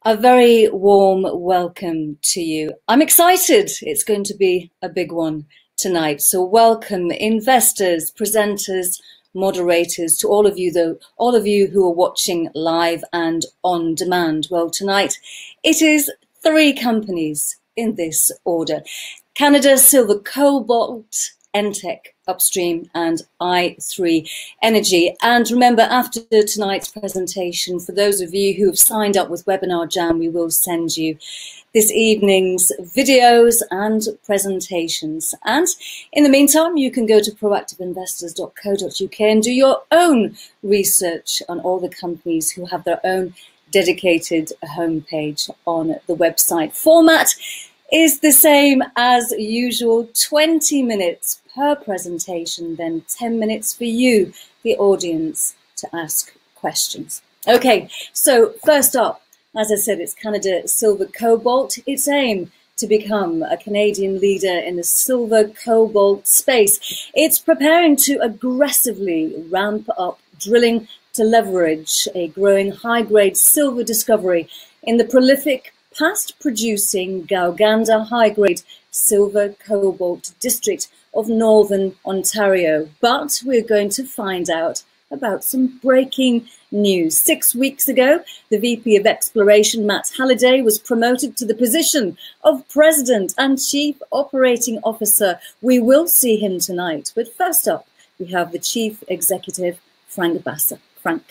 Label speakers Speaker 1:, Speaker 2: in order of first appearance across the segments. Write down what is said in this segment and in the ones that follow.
Speaker 1: A very warm welcome to you. I'm excited. It's going to be a big one tonight. So welcome investors, presenters, moderators, to all of you who are watching live and on demand. Well, tonight it is 3 companies in this order: Canada Silver Cobalt, Enteq Upstream and i3 Energy. And remember, after tonight's presentation, for those of you who have signed up with Webinar Jam, we will send you this evening's videos and presentations. And in the meantime, you can go to proactiveinvestors.co.uk and do your own research on all the companies who have their own dedicated homepage on the website. Format is the same as usual: 20 minutes per presentation, then 10 minutes for you, the audience, to ask questions. Okay, so first up, as I said, it's Canada Silver Cobalt. Its aim to become a Canadian leader in the silver cobalt space. It's preparing to aggressively ramp up drilling to leverage a growing high-grade silver discovery in the prolific past-producing Gauganda high-grade silver cobalt district of Northern Ontario. But we're going to find out about some breaking news. 6 weeks ago, the VP of Exploration, Matt Halliday, was promoted to the position of President and Chief Operating Officer. We will see him tonight. But first up, we have the Chief Executive, Frank Basser. Frank.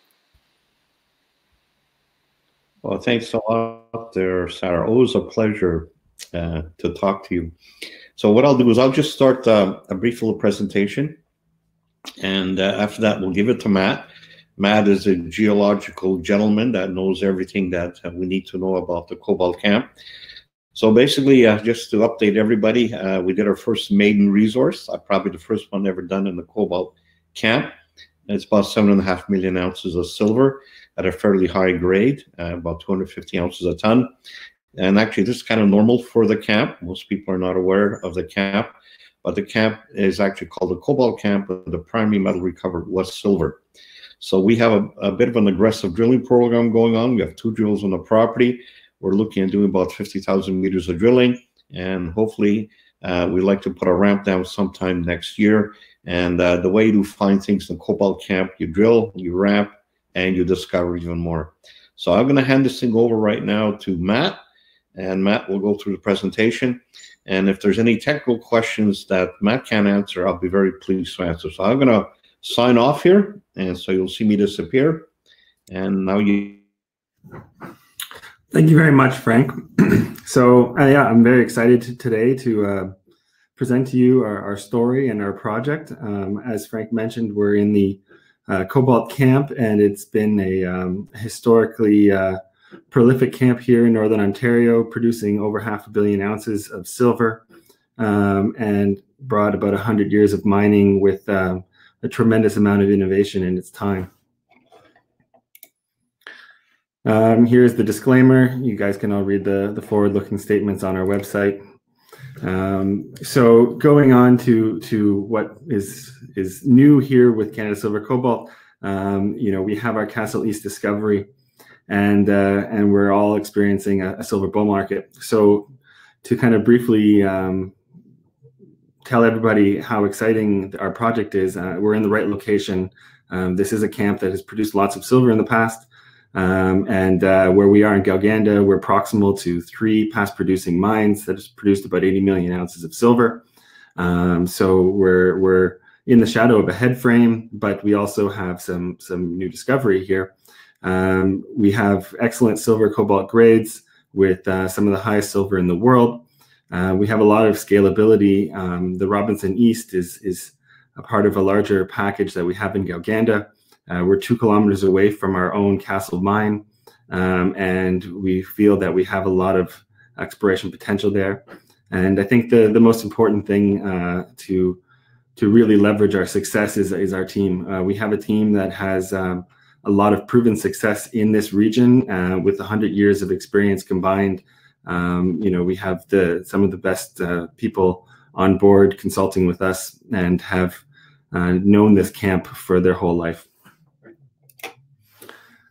Speaker 2: Well, thanks a lot there, Sarah. Always a pleasure to talk to you. So what I'll do is I'll just start a brief little presentation, and after that we'll give it to Matt. Matt is a geological gentleman that knows everything that we need to know about the Cobalt camp. So basically, just to update everybody, we did our first maiden resource, probably the first one ever done in the Cobalt camp. And it's about 7.5 million ounces of silver at a fairly high grade, about 250 ounces a ton. And actually, this is kind of normal for the camp. Most people are not aware of the camp, but the camp is actually called the Cobalt camp, but the primary metal recovered was silver. So we have a bit of an aggressive drilling program going on. We have 2 drills on the property. We're looking at doing about 50,000 meters of drilling, and hopefully we'd like to put a ramp down sometime next year. And the way you find things in the Cobalt camp, you drill, you ramp, and you discover even more. So I'm going to hand this thing over right now to Matt, and Matt will go through the presentation. And if there's any technical questions that Matt can't answer, I'll be very pleased to answer. So I'm going to sign off here, and so you'll see me disappear. And now you.
Speaker 3: Thank you very much, Frank. So yeah, I'm very excited today to present to you our story and our project. As Frank mentioned, we're in the Cobalt camp, and it's been a historically prolific camp here in Northern Ontario, producing over 500 million ounces of silver, and brought about 100 years of mining with a tremendous amount of innovation in its time. Here's the disclaimer. You guys can all read the forward-looking statements on our website. So going on to what is new here with Canada Silver Cobalt, we have our Castle East discovery, and we're all experiencing a silver bull market. So to kind of briefly tell everybody how exciting our project is, we're in the right location. This is a camp that has produced lots of silver in the past, and where we are in Gauganda, we're proximal to 3 past producing mines that has produced about 80 million ounces of silver. So we're in the shadow of a head frame, but we also have some new discovery here. We have excellent silver cobalt grades with some of the highest silver in the world. We have a lot of scalability. The Robinson East is a part of a larger package that we have in Gauganda. We're 2 kilometers away from our own Castle mine, and we feel that we have a lot of exploration potential there. And I think the most important thing to really leverage our success is our team. We have a team that has a lot of proven success in this region, with 100 years of experience combined. We have some of the best people on board consulting with us and have known this camp for their whole life.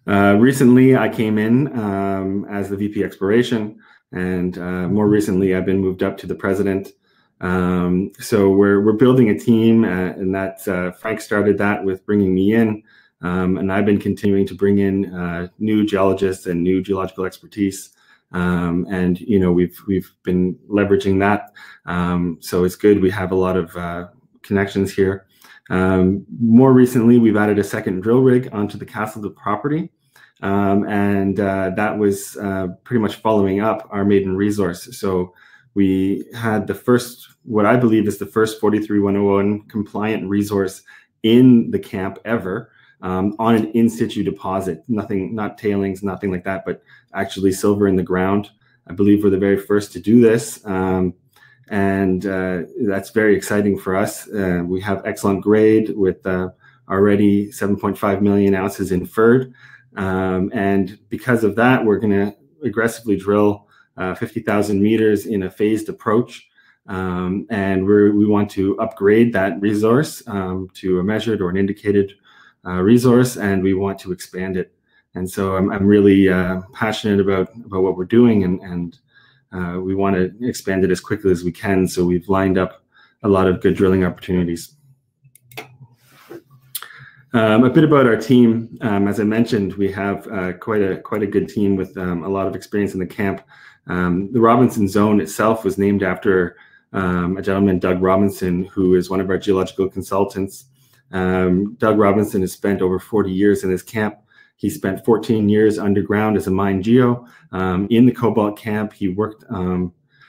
Speaker 3: Recently, I came in as the VP Exploration, and more recently, I've been moved up to the President. So we're building a team, and that's Frank started that with bringing me in, and I've been continuing to bring in new geologists and new geological expertise. And you know, we've been leveraging that, so it's good. We have a lot of connections here. More recently, we've added a second drill rig onto the Castle property, and that was pretty much following up our maiden resource. So we had the first, what I believe is the first 43101 compliant resource in the camp ever, on an in-situ deposit. Nothing, not tailings, nothing like that, but actually silver in the ground. I believe we're the very first to do this. And that's very exciting for us. We have excellent grade with already 7.5 million ounces inferred. And because of that, we're going to aggressively drill 50,000 meters in a phased approach. And we want to upgrade that resource to a measured or an indicated resource, and we want to expand it. And so I'm really passionate about what we're doing, and we want to expand it as quickly as we can. So we've lined up a lot of good drilling opportunities. A bit about our team. As I mentioned, we have quite a good team with a lot of experience in the camp. The Robinson Zone itself was named after a gentleman, Doug Robinson, who is one of our geological consultants. Doug Robinson has spent over 40 years in this camp. He spent 14 years underground as a mine geo. In the Cobalt camp, he worked on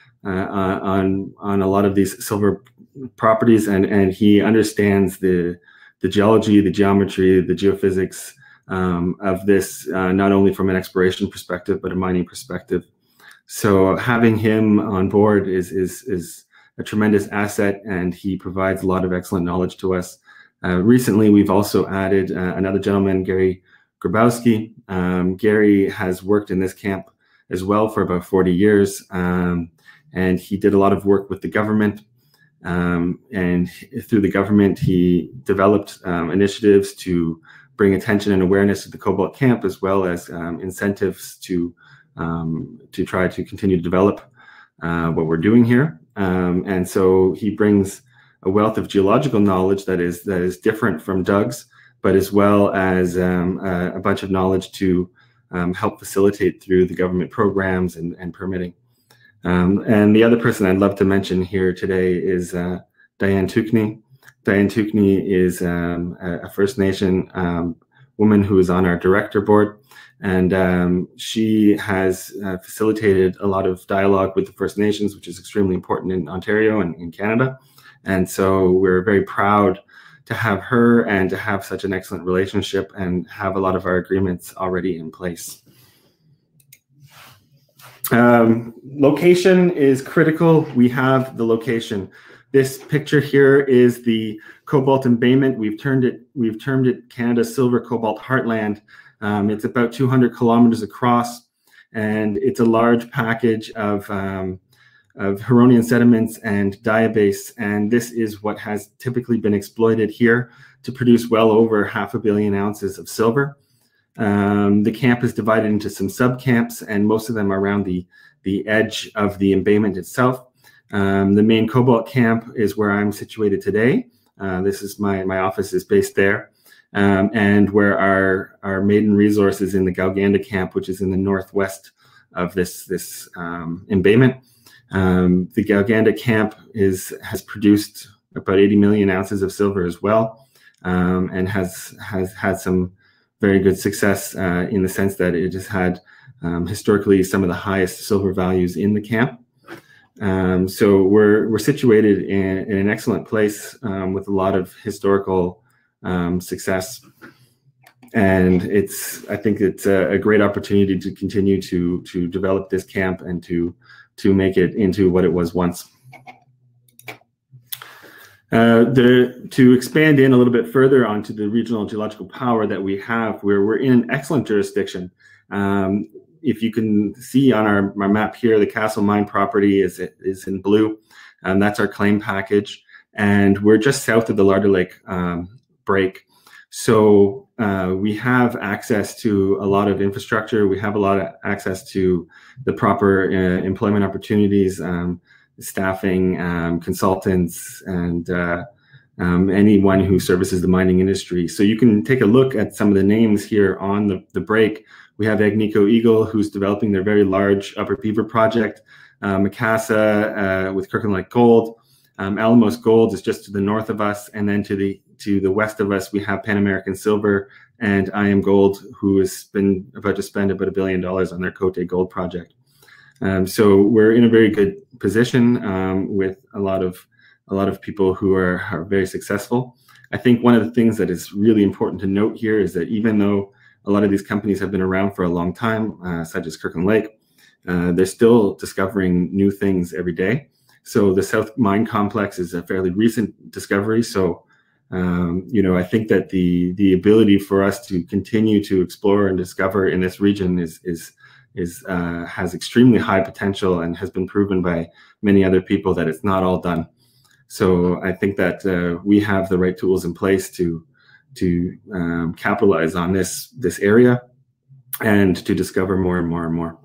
Speaker 3: a lot of these silver properties, and he understands the geology, the geometry, the geophysics of this, not only from an exploration perspective, but a mining perspective. So having him on board is a tremendous asset, and he provides a lot of excellent knowledge to us. Recently, we've also added another gentleman, Gary Grabowski. Gary has worked in this camp as well for about 40 years, and he did a lot of work with the government. And through the government, he developed initiatives to bring attention and awareness to the Cobalt camp, as well as incentives to try to continue to develop what we're doing here. And so he brings a wealth of geological knowledge that is different from Doug's, but as well as a bunch of knowledge to help facilitate through the government programs and permitting. And the other person I'd love to mention here today is Diane Tukney. Diane Tukney is a First Nation woman who is on our director board, and she has facilitated a lot of dialogue with the First Nations, which is extremely important in Ontario and in Canada. And so we're very proud to have her and to have such an excellent relationship and have a lot of our agreements already in place. Location is critical. We have the location. This picture here is the Cobalt embayment. We've termed it Canada's Silver Cobalt Heartland. It's about 200 kilometers across, and it's a large package of Huronian sediments and diabase, and this is what has typically been exploited here to produce well over 500 million ounces of silver. The camp is divided into some sub-camps, and most of them are around the edge of the embayment itself. The main Cobalt camp is where I'm situated today. This is my office is based there, and where our maiden resource is in the Galganda camp, which is in the northwest of this embayment. The Galganda camp has produced about 80 million ounces of silver as well, and has had some very good success in the sense that it has had historically some of the highest silver values in the camp. So we're situated in an excellent place with a lot of historical success, and I think it's a great opportunity to continue to develop this camp and to make it into what it was once. To expand in a little bit further onto the regional geological power that we have, we're in an excellent jurisdiction. If you can see on our map here, the Castle Mine property is in blue, and that's our claim package. And we're just south of the Larder Lake break. So we have access to a lot of infrastructure. We have a lot of access to the proper employment opportunities, staffing, consultants, and anyone who services the mining industry. So you can take a look at some of the names here on the break. We have Agnico Eagle, who's developing their very large Upper Beaver project, Macassa with Kirkland Lake Gold. Alamos Gold is just to the north of us, and then to the west of us, we have Pan American Silver and IM Gold, who has been about to spend about $1 billion on their Côté Gold project. So we're in a very good position with a lot of people who are very successful. I think one of the things that is really important to note here is that even though a lot of these companies have been around for a long time, such as Kirkland Lake, they're still discovering new things every day. So the South Mine Complex is a fairly recent discovery. So, I think that the ability for us to continue to explore and discover in this region has extremely high potential, and has been proven by many other people that it's not all done. So I think that we have the right tools in place to capitalize on this area and to discover more and more and more.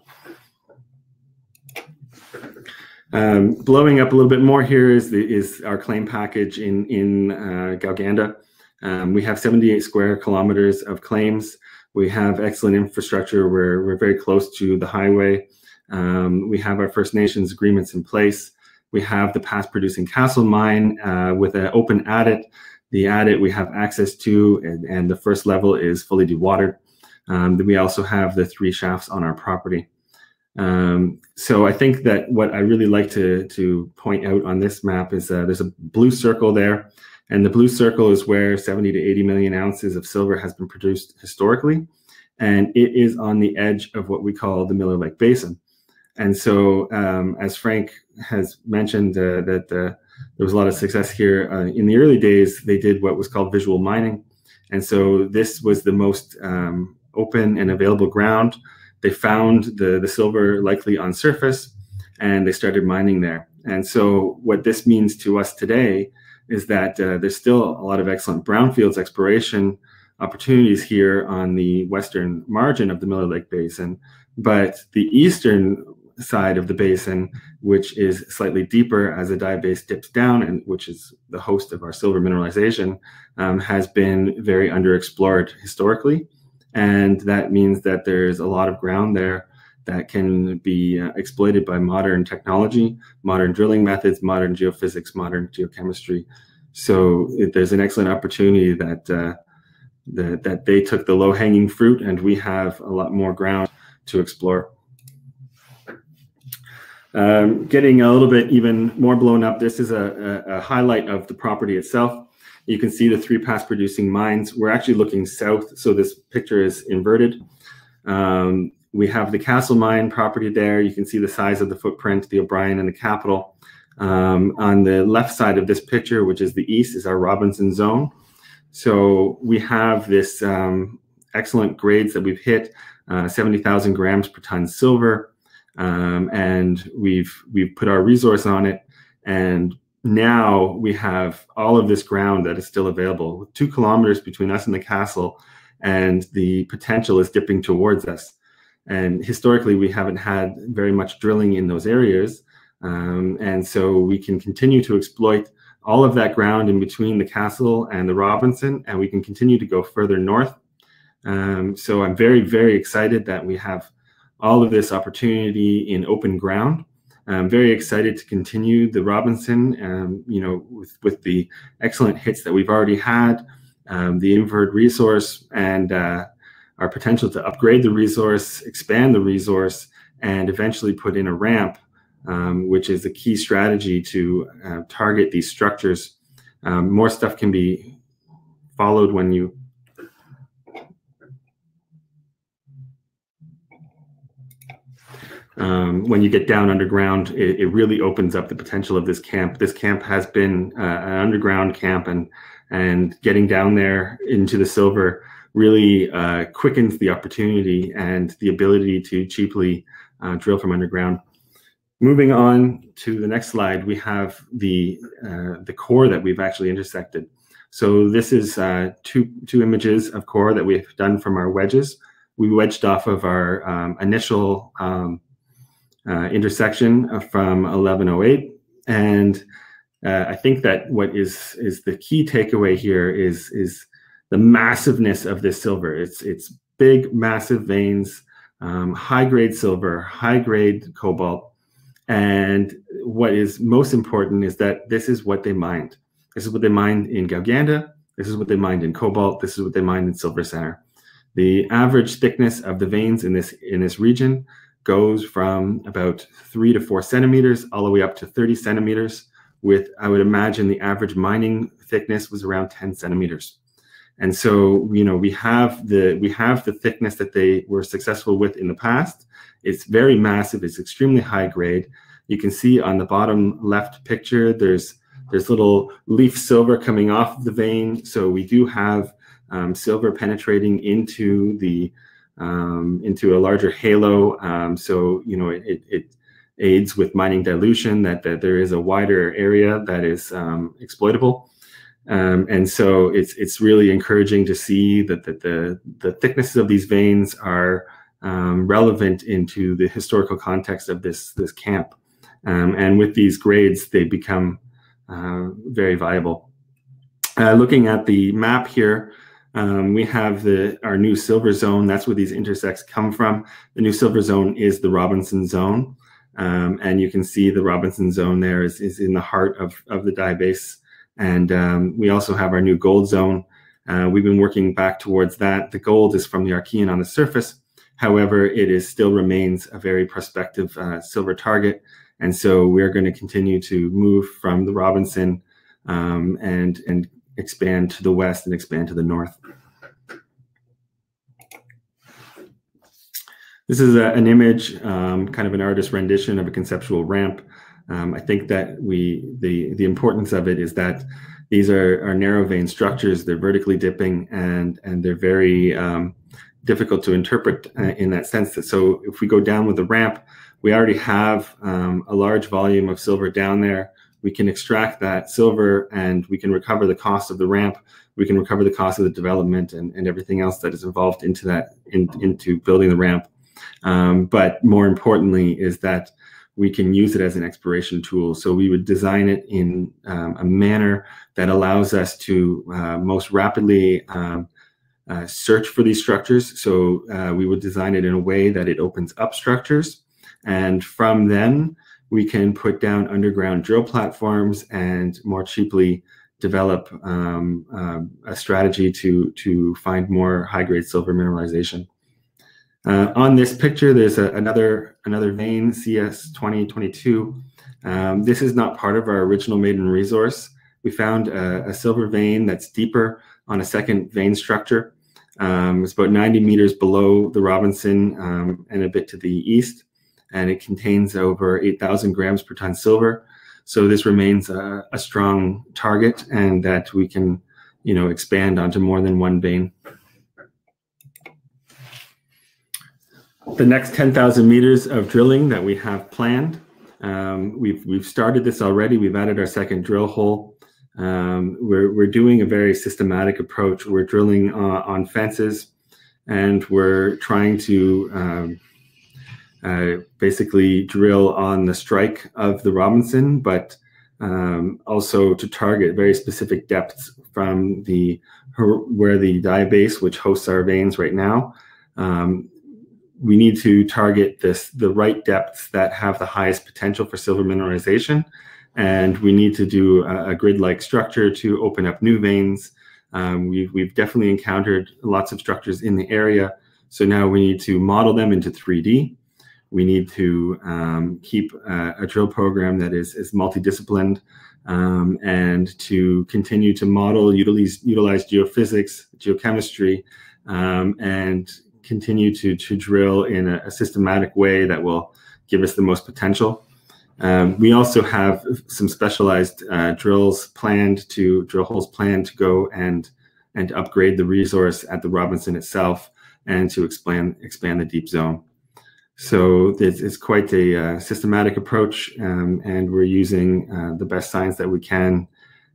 Speaker 3: Blowing up a little bit more here is our claim package in Gauganda. We have 78 square kilometers of claims. We have excellent infrastructure. We're very close to the highway. We have our First Nations agreements in place. We have the past producing Castle mine with an open adit. The adit we have access to, and the first level is fully dewatered. Then we also have the 3 shafts on our property. So I think that what I really like to point out on this map is there's a blue circle there, and the blue circle is where 70 to 80 million ounces of silver has been produced historically, and it is on the edge of what we call the Miller Lake Basin. And so, as Frank has mentioned, that there was a lot of success here. In the early days, they did what was called visual mining, and so this was the most open and available ground. They found the silver likely on surface, and they started mining there. And so what this means to us today is that there's still a lot of excellent brownfields exploration opportunities here on the western margin of the Miller Lake Basin, but the eastern side of the basin, which is slightly deeper as the diabase dips down, and which is the host of our silver mineralization, has been very underexplored historically. And that means that there's a lot of ground there that can be exploited by modern technology, modern drilling methods, modern geophysics, modern geochemistry. So there's an excellent opportunity that that they took the low-hanging fruit, and we have a lot more ground to explore. Getting a little bit even more blown up, this is a highlight of the property itself. You can see the 3 past producing mines. We're actually looking south, so this picture is inverted. We have the Castle mine property there. You can see the size of the footprint, the O'Brien and the Capital. On the left side of this picture, which is the east, is our Robinson zone. So we have this excellent grades that we've hit, 70,000 grams per ton silver, and we've put our resource on it, and now we have all of this ground that is still available, with 2 kilometers between us and the castle, and the potential is dipping towards us. And historically, we haven't had very much drilling in those areas, and so we can continue to exploit all of that ground in between the castle and the Robinson, and we can continue to go further north. So I'm very, very excited that we have all of this opportunity in open ground. I'm very excited to continue the Robinson, with the excellent hits that we've already had, the inferred resource, and our potential to upgrade the resource, expand the resource, and eventually put in a ramp, which is a key strategy to target these structures. More stuff can be followed when you get down underground. It really opens up the potential of this camp. This camp has been an underground camp, and getting down there into the silver really quickens the opportunity and the ability to cheaply drill from underground. Moving on to the next slide, we have the core that we've actually intersected. So this is two images of core that we've done from our wedges. We wedged off of our initial intersection from 1108, and I think that what is the key takeaway here is the massiveness of this silver. It's big, massive veins, high grade silver, high grade cobalt, and what is most important is that this is what they mined. This is what they mined in Gauganda. This is what they mined in Cobalt. This is what they mined in Silver Center. The average thickness of the veins in this region goes from about 3 to 4 centimeters all the way up to 30 centimeters. With, I would imagine, the average mining thickness was around 10 centimeters. And so, you know, we have the thickness that they were successful with in the past. It's very massive. It's extremely high grade. You can see on the bottom left picture, there's little leaf silver coming off the vein. So we do have silver penetrating into into a larger halo. So, you know, it aids with mining dilution, that there is a wider area that is exploitable. And so it's really encouraging to see that the thicknesses of these veins are relevant into the historical context of this camp. And with these grades, they become very viable. Looking at the map here, we have our new silver zone. That's where these intersects come from. The new silver zone is the Robinson zone. And you can see the Robinson zone there is in the heart of the diabase. And we also have our new gold zone. We've been working back towards that. The gold is from the Archean on the surface. However, it still remains a very prospective silver target. And so we're going to continue to move from the Robinson and expand to the west and expand to the north. This is an image, kind of an artist rendition of a conceptual ramp. I think that the importance of it is that these are narrow vein structures. They're vertically dipping, and they're very difficult to interpret in that sense. So if we go down with the ramp, we already have a large volume of silver down there. We can extract that silver and we can recover the cost of the ramp. We can recover the cost of the development and everything else that is involved into that, into building the ramp. But more importantly is that we can use it as an exploration tool. So we would design it in a manner that allows us to most rapidly search for these structures. So we would design it in a way that it opens up structures. And from then, we can put down underground drill platforms and more cheaply develop a strategy to find more high-grade silver mineralization. On this picture, there's another vein, CS2022. This is not part of our original maiden resource. We found a silver vein that's deeper on a second vein structure. It's about 90 meters below the Robinson and a bit to the east. And it contains over 8,000 grams per ton silver. So this remains a strong target, and that we can, you know, expand onto more than one vein. The next 10,000 meters of drilling that we have planned, we've started this already. We've added our second drill hole. We're doing a very systematic approach. We're drilling on fences, and we're trying to basically drill on the strike of the Robinson, but also to target very specific depths from where the diabase, which hosts our veins right now. We need to target the right depths that have the highest potential for silver mineralization, and we need to do a grid-like structure to open up new veins. We've definitely encountered lots of structures in the area, so now we need to model them into 3D. We need to keep a drill program that is multidisciplined, and to continue to model, utilize geophysics, geochemistry, and continue to drill in a systematic way that will give us the most potential. We also have some specialized drill holes planned to go and upgrade the resource at the Robinson itself, and to expand the deep zone. So it's quite a systematic approach, and we're using the best science that we can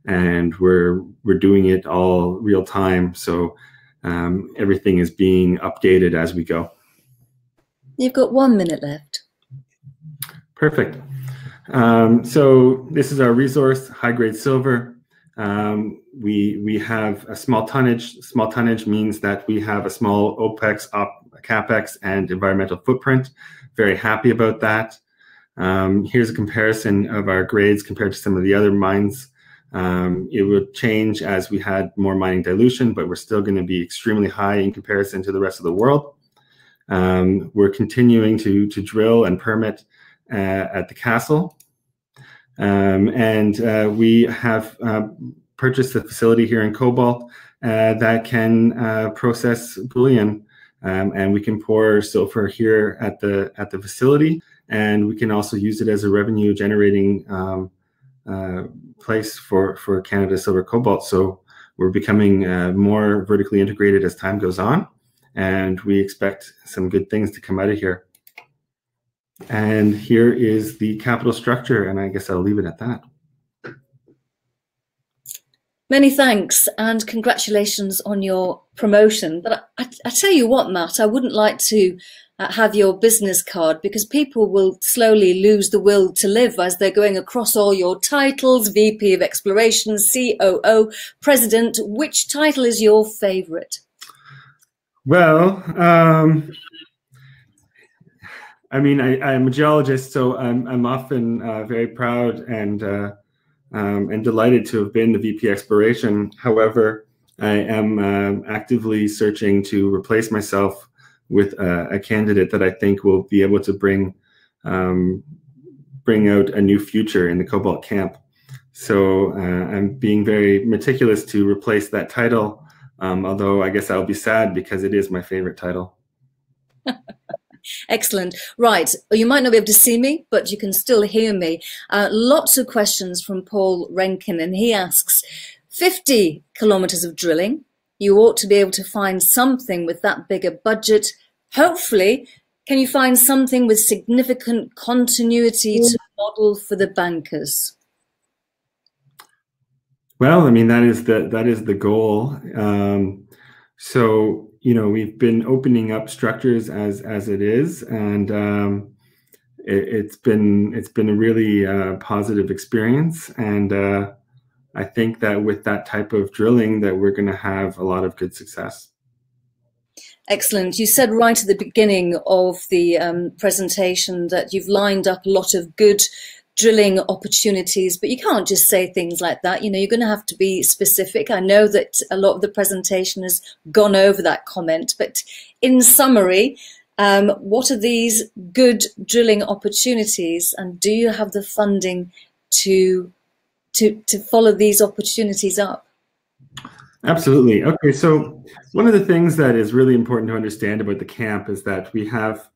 Speaker 3: and we're doing it all real time. So everything is being updated as we go.
Speaker 1: You've got 1 minute left.
Speaker 3: Perfect. So this is our resource, high-grade silver. We have a small tonnage. Small tonnage means that we have a small OPEX, CAPEX, and environmental footprint. Very happy about that. Here's a comparison of our grades compared to some of the other mines. It would change as we had more mining dilution, but we're still going to be extremely high in comparison to the rest of the world. We're continuing to drill and permit at the castle. And we have purchased a facility here in Cobalt that can process bullion, and we can pour silver here at the facility, and we can also use it as a revenue generating place for Canada Silver Cobalt. So we're becoming more vertically integrated as time goes on, and we expect some good things to come out of here. And here is the capital structure, and I guess I'll leave it at that.
Speaker 1: Many thanks and congratulations on your promotion. But I tell you what, Matt, I wouldn't like to have your business card, because people will slowly lose the will to live as they're going across all your titles: VP of Exploration, COO, President. Which title is your favorite?
Speaker 3: Well, I mean, I'm a geologist, so I'm often very proud and delighted to have been the VP Exploration. However, I am actively searching to replace myself with a candidate that I think will be able to bring out a new future in the Cobalt camp. So I'm being very meticulous to replace that title, although I guess I'll be sad because it is my favorite title.
Speaker 1: Excellent. Right. You might not be able to see me, but you can still hear me. Lots of questions from Paul Renkin, and he asks, 50 kilometers of drilling. You ought to be able to find something with that bigger budget. Hopefully, can you find something with significant continuity to model for the bankers?
Speaker 3: Well, I mean, that is the goal. So, you know, we've been opening up structures as it is, and it's been a really positive experience. And I think that with that type of drilling, that we're going to have a lot of good success.
Speaker 1: Excellent. You said right at the beginning of the presentation that you've lined up a lot of good drilling opportunities, but you can't just say things like that. You know, you're going to have to be specific. I know that a lot of the presentation has gone over that comment, but in summary, what are these good drilling opportunities, and do you have the funding to follow these opportunities up?
Speaker 3: Absolutely. Okay, so one of the things that is really important to understand about the camp is that we have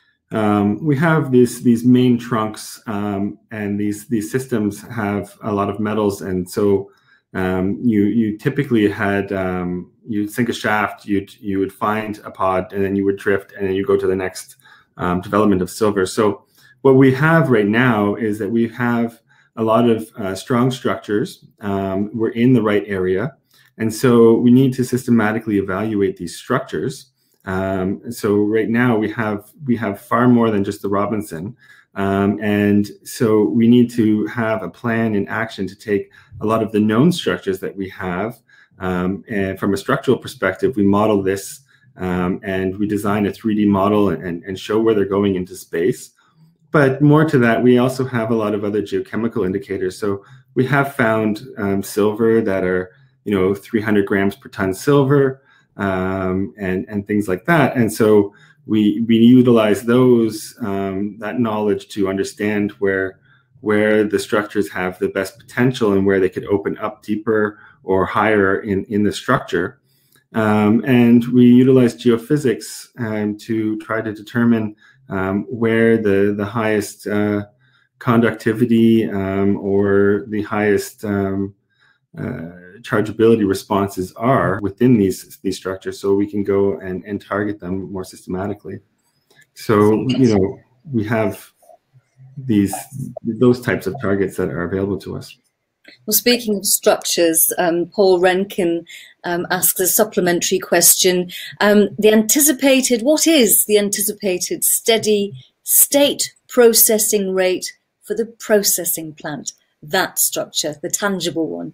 Speaker 3: these main trunks, and these systems have a lot of metals, and so you typically had you'd sink a shaft, you would find a pod, and then you would drift, and then you go to the next development of silver. So what we have right now is that we have a lot of strong structures. We're in the right area, and so we need to systematically evaluate these structures. So right now we have far more than just the Robinson, and so we need to have a plan in action to take a lot of the known structures that we have, and from a structural perspective, we model this, and we design a 3D model and show where they're going into space. But more to that, we also have a lot of other geochemical indicators. So we have found silver that are 300 grams per ton silver. And things like that. And so we utilize those that knowledge to understand where the structures have the best potential and where they could open up deeper or higher in the structure. And we utilize geophysics to try to determine where the highest conductivity or the highest chargeability responses are within these structures, so we can go and target them more systematically. So we have those types of targets that are available to us.
Speaker 1: Well, speaking of structures, Paul Renkin asks a supplementary question. What is the anticipated steady state processing rate for the processing plant? That structure, the tangible one.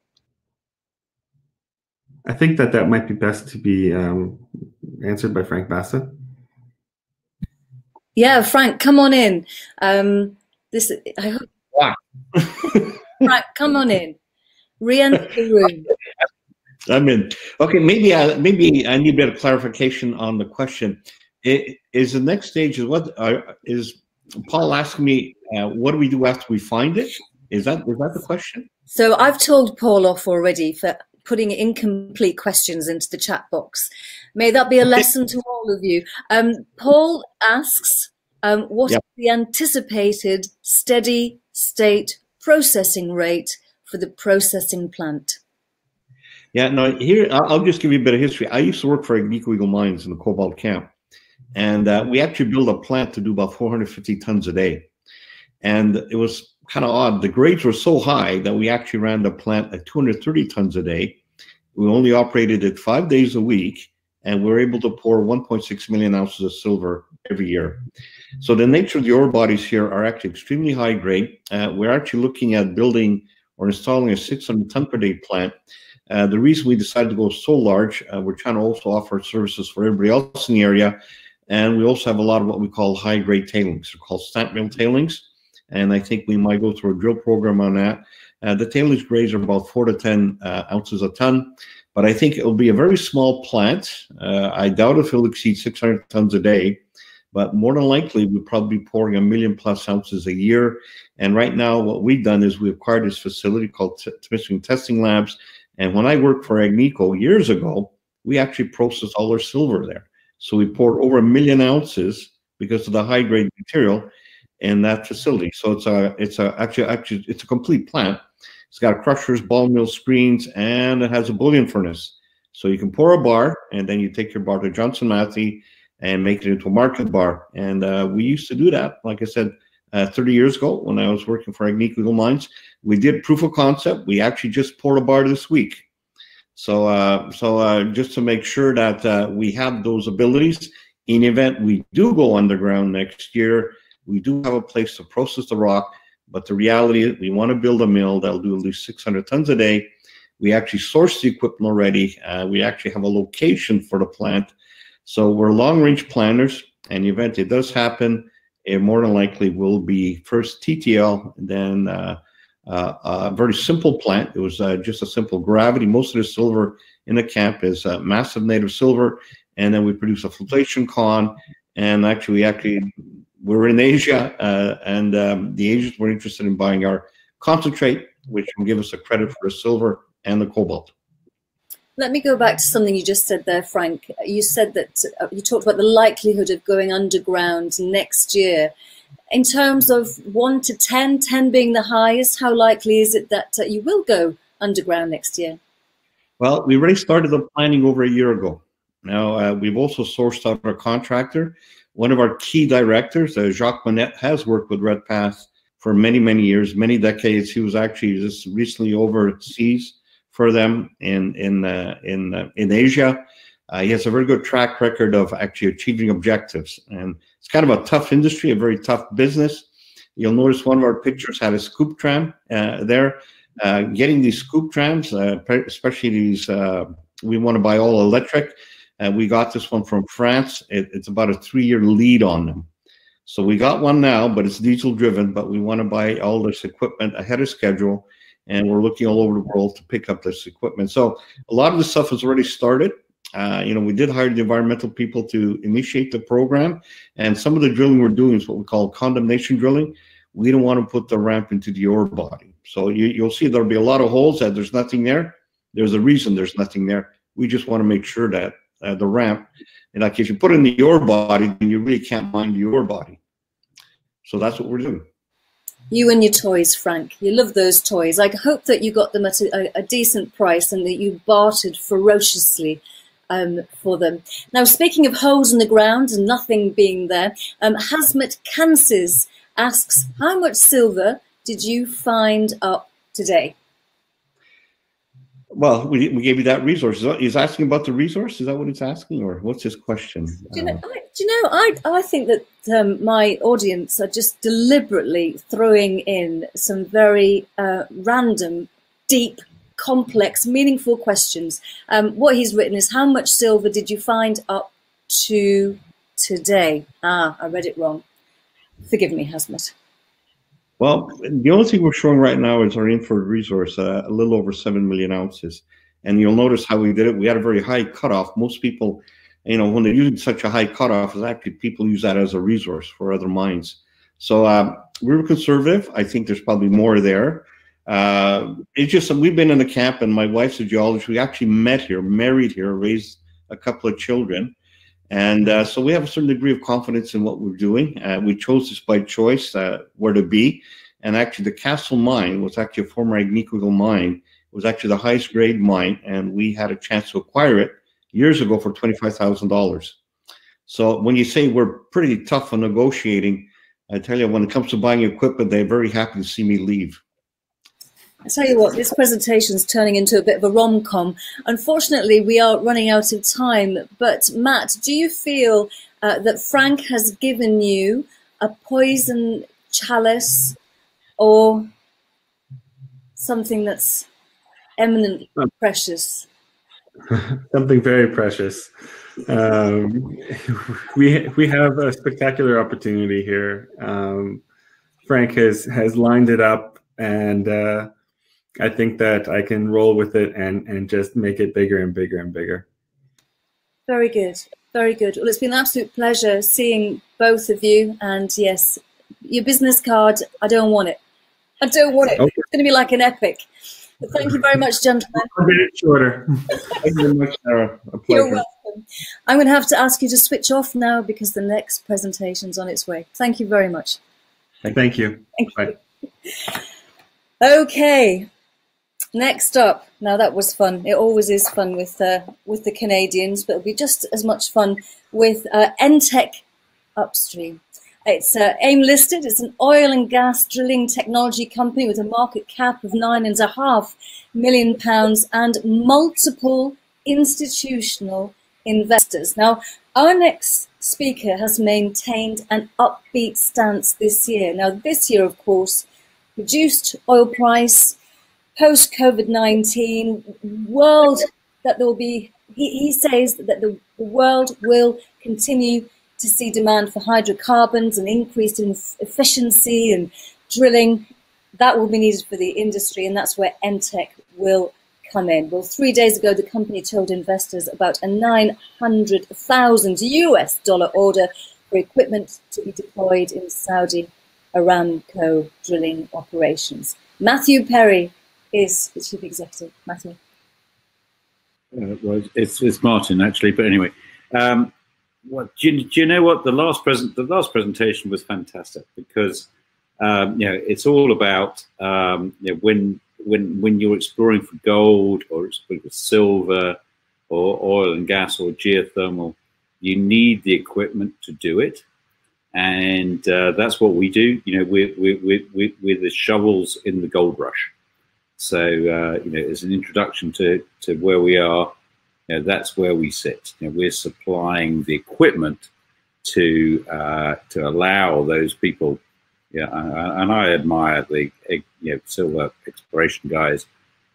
Speaker 3: I think that might be best to be answered by Frank Bassa.
Speaker 1: Yeah, Frank, come on in. I hope.
Speaker 2: Wow.
Speaker 1: Frank, come on in. Re-enter the room.
Speaker 2: I'm in. Okay, maybe I need a bit of clarification on the question. Is the next stage is Paul asking me? What do we do after we find it? Is that the question?
Speaker 1: So I've told Paul off already for putting incomplete questions into the chat box. May that be a lesson to all of you. Paul asks, what is the anticipated steady state processing rate for the processing plant?
Speaker 2: Yeah, no, here, I'll just give you a bit of history. I used to work for Agnico Eagle Mines in the Cobalt camp, and we actually built a plant to do about 450 tons a day. And it was kind of odd. The grades were so high that we actually ran the plant at 230 tons a day. We only operated it 5 days a week, and we were able to pour 1.6 million ounces of silver every year. So the nature of the ore bodies here are actually extremely high grade. We're actually looking at building or installing a 600 ton per day plant. The reason we decided to go so large, we're trying to also offer services for everybody else in the area. And we also have a lot of what we call high grade tailings. They're called stamp mill tailings. And I think we might go through a drill program on that. The tailings grades are about 4 to 10 ounces a ton, but I think it will be a very small plant. I doubt if it'll exceed 600 tons a day, but more than likely we'll probably be pouring 1 million plus ounces a year. And right now what we've done is we acquired this facility called Michigan Testing Labs. And when I worked for Agnico years ago, we actually processed all our silver there. So we poured over 1 million ounces because of the high grade material in that facility. So it's a complete plant. It's got crushers, ball mill, screens, and it has a bullion furnace. So you can pour a bar, and then you take your bar to Johnson Matthey and make it into a market bar. And we used to do that, like I said, 30 years ago when I was working for Agnico Eagle Mines. We did proof of concept. We actually just poured a bar this week. So just to make sure that we have those abilities, in the event we do go underground next year, we do have a place to process the rock. But the reality is we want to build a mill that'll do at least 600 tons a day. We actually sourced the equipment already. We actually have a location for the plant. So we're long-range planners. And in the event it does happen, it more than likely will be first TTL, then a very simple plant. It was just a simple gravity. Most of the silver in the camp is massive native silver. And then we produce a flotation con. And actually, we're in Asia, and the Asians were interested in buying our concentrate, which will give us a credit for the silver and the cobalt.
Speaker 1: Let me go back to something you just said there, Frank. You said that you talked about the likelihood of going underground next year. In terms of 1 to 10, 10 being the highest, how likely is it that you will go underground next year?
Speaker 2: Well, we already started the planning over a year ago. Now, we've also sourced out our contractor. One of our key directors, Jacques Monette, has worked with Redpath for many, many years, many decades. He was actually just recently overseas for them in Asia. He has a very good track record of actually achieving objectives. And it's kind of a tough industry, a very tough business. You'll notice one of our pictures had a scoop tram there. Getting these scoop trams, especially these, we want to buy all electric. We got this one from France. It's about a 3-year lead on them. So we got one now, but it's diesel driven, but we want to buy all this equipment ahead of schedule. And we're looking all over the world to pick up this equipment. So a lot of the stuff has already started. We did hire the environmental people to initiate the program. And some of the drilling we're doing is what we call condemnation drilling. We don't want to put the ramp into the ore body. So you'll see there'll be a lot of holes that there's nothing there. There's a reason there's nothing there. We just want to make sure that the ramp, and like if you put it in the ore body, then you really can't mine the ore body. So that's what we're doing.
Speaker 1: You and your toys, Frank. You love those toys. I hope that you got them at a decent price and that you bartered ferociously for them. Now, speaking of holes in the ground and nothing being there, Hazmat Kansas asks, how much silver did you find up today?
Speaker 2: Well, we gave you that resource. He's asking about the resource. Is that what he's asking, or what's his question?
Speaker 1: I think that my audience are just deliberately throwing in some very random, deep, complex, meaningful questions. What he's written is, how much silver did you find up to today? Ah, I read it wrong. Forgive me, Hazmat.
Speaker 2: Well, the only thing we're showing right now is our inferred resource, a little over 7 million ounces. And you'll notice how we did it. We had a very high cutoff. Most people, you know, when they're using such a high cutoff, is actually people use that as a resource for other mines. So we were conservative. I think there's probably more there. It's just that we've been in the camp, and my wife's a geologist. We actually met here, married here, raised a couple of children. And so we have a certain degree of confidence in what we're doing. We chose this by choice, where to be. And actually, the Castle mine was actually a former Agnico mine. It was actually the highest grade mine, and we had a chance to acquire it years ago for $25,000. So when you say we're pretty tough on negotiating, I tell you, when it comes to buying equipment, they're very happy to see me leave.
Speaker 1: I tell you what, this presentation is turning into a bit of a rom-com. Unfortunately, we are running out of time. But Matt, do you feel that Frank has given you a poison chalice or something that's eminently precious?
Speaker 3: Something very precious. We have a spectacular opportunity here. Frank has lined it up, and I think that I can roll with it and just make it bigger and bigger and bigger. Very good.
Speaker 1: Very good. Well, it's been an absolute pleasure seeing both of you. And yes, your business card, I don't want it. I don't want it. Okay. It's going to be like an epic. But thank you very much, gentlemen.
Speaker 3: I'll get it shorter.
Speaker 2: Thank you very much, Sarah. A pleasure.
Speaker 1: You're welcome. I'm going to have to ask you to switch off now because the next presentation's on its way. Thank you very much.
Speaker 3: Thank you.
Speaker 1: Thank you. Okay. Next up, now that was fun. It always is fun with the Canadians, but it'll be just as much fun with Enteq Upstream. It's AIM listed. It's an oil and gas drilling technology company with a market cap of £9.5 million and multiple institutional investors. Now, our next speaker has maintained an upbeat stance this year. Now, this year, of course, reduced oil price, post-COVID-19 world, that there will be, he says that the world will continue to see demand for hydrocarbons and increase in efficiency and drilling. That will be needed for the industry, and that's where Enteq will come in. Well, 3 days ago, the company told investors about a $900,000 order for equipment to be deployed in Saudi Aramco drilling operations. Matthew Perry is the chief executive. Matthew.
Speaker 4: Well, it's Martin actually, but anyway, do you know what, the last presentation was fantastic because it's all about when you're exploring for gold or exploring for silver or oil and gas or geothermal, you need the equipment to do it, and that's what we do. We're the shovels in the gold rush. So, as an introduction to where we are, that's where we sit. We're supplying the equipment to allow those people. And I admire the silver exploration guys.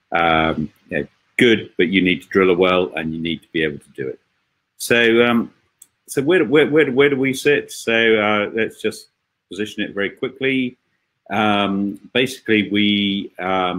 Speaker 4: Good, but you need to drill a well and you need to be able to do it. So, so where do we sit? So let's just position it very quickly. Basically, we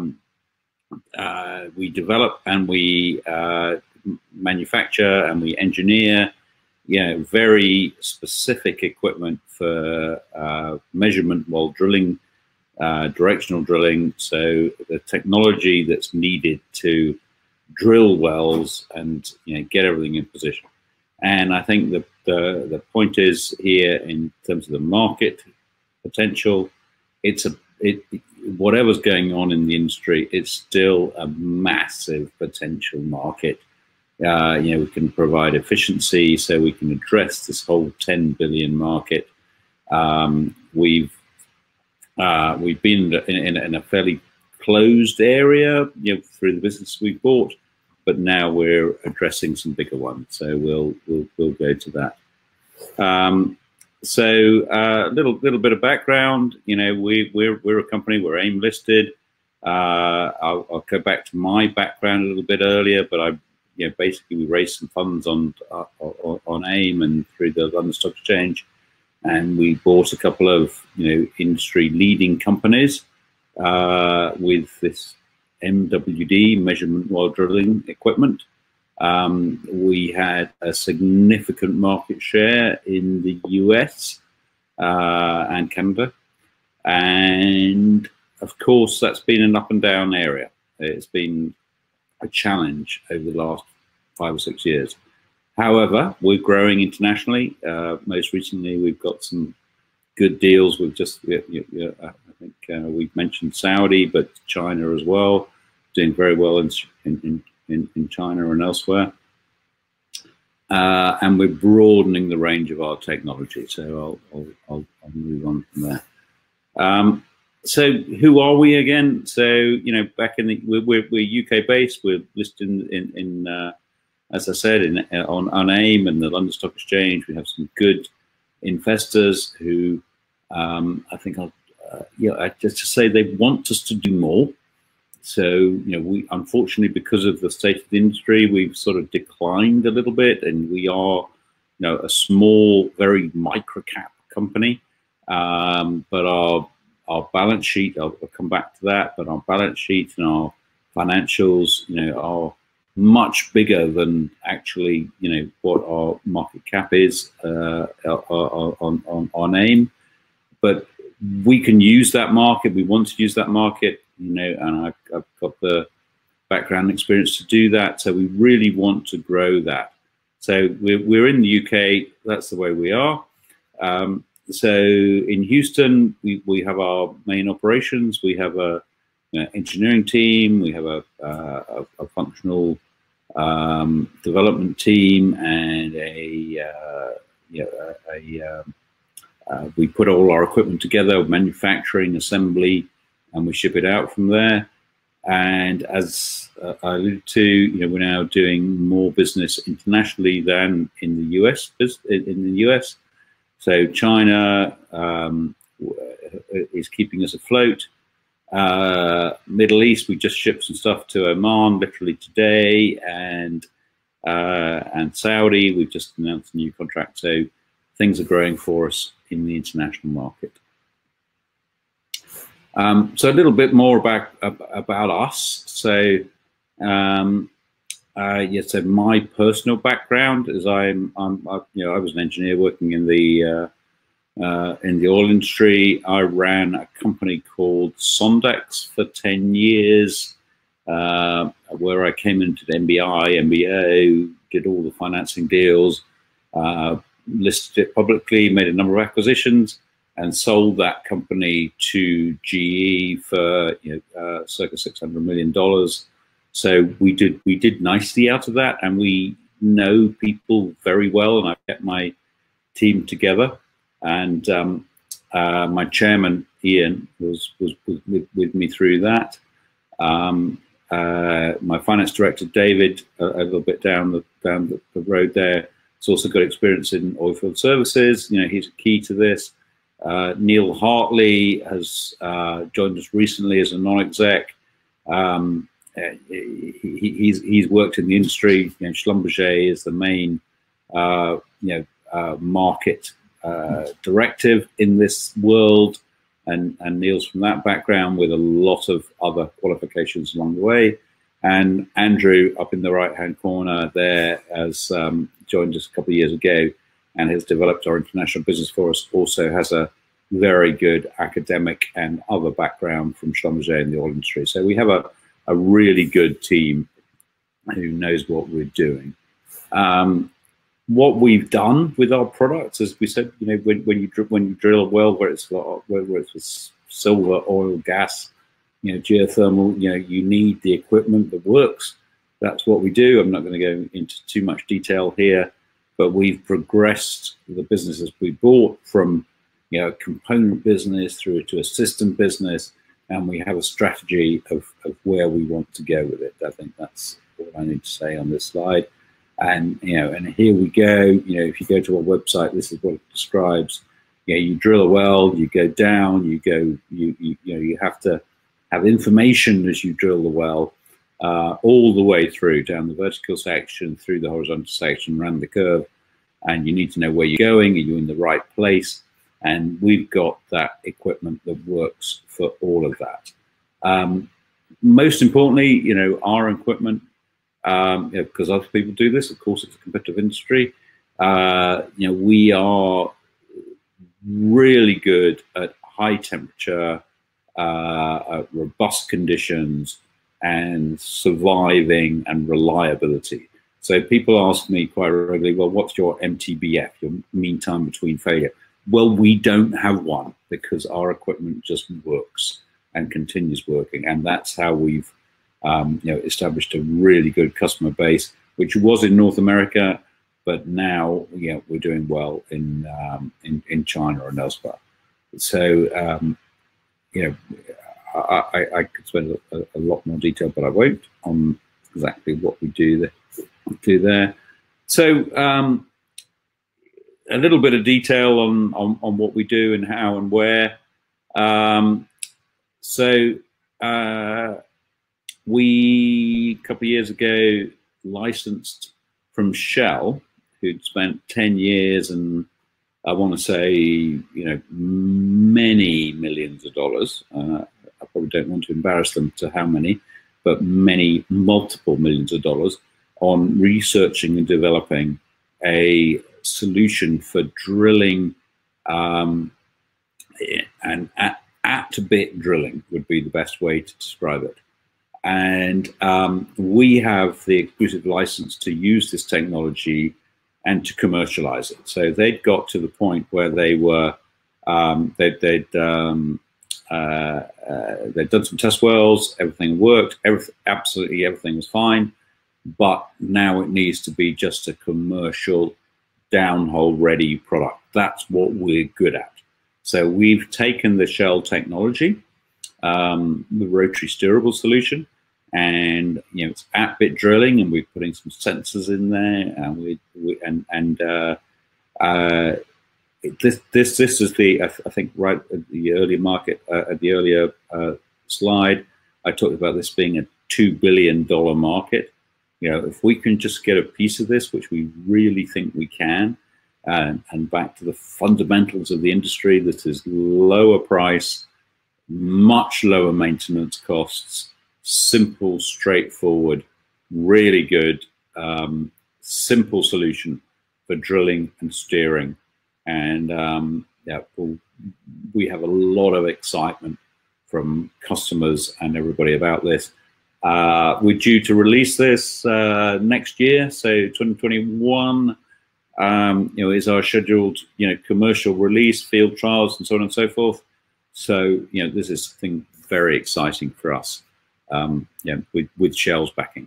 Speaker 4: develop and we manufacture and we engineer, very specific equipment for measurement while drilling, directional drilling. So the technology that's needed to drill wells and get everything in position. And I think the point is here in terms of the market potential, whatever's going on in the industry, it's still a massive potential market. We can provide efficiency, so we can address this whole 10 billion market. We've been in a fairly closed area, through the business we bought, but now we're addressing some bigger ones. So we'll go to that. So a little bit of background. We're a company. We're AIM listed. I'll go back to my background a little bit earlier, but basically we raised some funds on AIM and through the London Stock Exchange, and we bought a couple of industry leading companies with this MWD, measurement while drilling equipment. We had a significant market share in the US and Canada, and of course that's been an up and down area. It's been a challenge over the last 5 or 6 years. However, we're growing internationally. Most recently, we've got some good deals. We've just, I think we've mentioned Saudi, but China as well, doing very well in China and elsewhere. And we're broadening the range of our technology. So I'll move on from there. So who are we again? So back in the we're UK based. We're listed in as I said on AIM and the London Stock Exchange. We have some good investors who I think just to say they want us to do more. So we unfortunately, because of the state of the industry, we've sort of declined a little bit, and we are a small, very micro cap company. But our balance sheet, I'll come back to that, but our balance sheet and our financials, are much bigger than actually, what our market cap is on AIM. But we can use that market. We want to use that market, and I've got the background experience to do that. So we really want to grow that. So we're in the UK. That's the way we are. So in Houston, we have our main operations. We have a engineering team. We have a functional development team, and we put all our equipment together, manufacturing, assembly, and we ship it out from there. And as I alluded to, we're now doing more business internationally than in the US. So China is keeping us afloat. Middle East, we just shipped some stuff to Oman literally today, and Saudi, we've just announced a new contract. So things are growing for us in the international market. So a little bit more about us. So so my personal background is I was an engineer working in the oil industry. I ran a company called Sondex for 10 years, where I came into the MBO, did all the financing deals, listed it publicly, made a number of acquisitions, and sold that company to GE for circa $600 million. So we did nicely out of that, and we know people very well, and I've kept my team together. And my chairman Ian was with me through that. My finance director David, a little bit down the road there, has also got experience in oilfield services. He's key to this. Neil Hartley has joined us recently as a non-exec. He's worked in the industry. Schlumberger is the main market directive in this world, and Neil's from that background with a lot of other qualifications along the way. And Andrew, up in the right-hand corner there, has joined us a couple of years ago and has developed our international business for us. Also has a very good academic and other background from Schlumberger in the oil industry. So we have a really good team who knows what we're doing. What we've done with our products, as we said, when you drill a well, where it's with silver, oil, gas, geothermal, you need the equipment that works. That's what we do. I'm not going to go into too much detail here, but we've progressed the businesses we bought from a component business through to a system business, and we have a strategy of where we want to go with it. I think that's what I need to say on this slide. And and here we go. If you go to our website, this is what it describes. You drill a well, you go down, you have to have information as you drill the well, all the way through, down the vertical section, through the horizontal section, around the curve, and you need to know where you're going. Are you in the right place? And we've got that equipment that works for all of that. Most importantly, our equipment, because other people do this, of course, it's a competitive industry. We are really good at high temperature, robust conditions, and surviving and reliability. So people ask me quite regularly, well, what's your MTBF, your mean time between failure? Well, we don't have one, because our equipment just works and continues working. And that's how we've established a really good customer base, which was in North America, but now we're doing well in China and elsewhere. So I could spend a lot more detail, but I won't, on exactly what we do there. So a little bit of detail on what we do and how and where. We, a couple of years ago, licensed from Shell, who'd spent 10 years and I want to say, many millions of dollars. I probably don't want to embarrass them to how many, but multiple millions of dollars on researching and developing a solution for drilling, and at-bit drilling would be the best way to describe it. And we have the exclusive license to use this technology and to commercialize it. So they'd got to the point where they were, they'd done some test wells, everything worked, absolutely everything was fine, but now it needs to be just a commercial downhole ready product. That's what we're good at. So we've taken the Shell technology, the rotary steerable solution, and it's at-bit drilling, and we're putting some sensors in there, and this is the, I think, right at the earlier market, at the earlier slide, I talked about this being a $2 billion market. If we can just get a piece of this, which we really think we can, and back to the fundamentals of the industry, that is lower price, much lower maintenance costs, simple, straightforward, really good, simple solution for drilling and steering. And we have a lot of excitement from customers and everybody about this. We're due to release this next year, so 2021 is our scheduled commercial release, field trials, and so on and so forth. So this is something very exciting for us, with Shell's backing.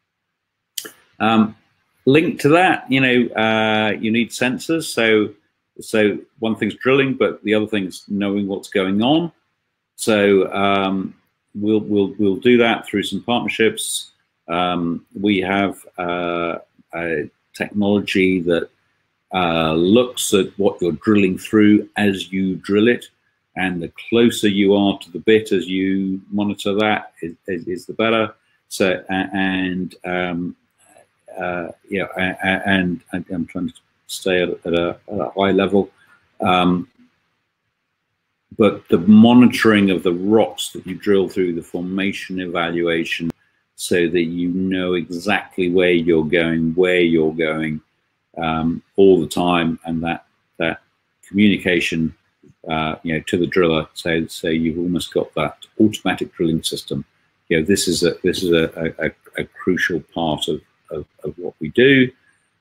Speaker 4: Linked to that, you need sensors. So one thing's drilling, but the other thing's knowing what's going on. So we'll do that through some partnerships. We have a technology that looks at what you're drilling through as you drill it, and the closer you are to the bit as you monitor that is the better. So and I'm trying to stay at a high level, but the monitoring of the rocks that you drill through, the formation evaluation, so that you know exactly where you're going all the time, and that communication to the driller, so you've almost got that automatic drilling system. This is a crucial part of what we do.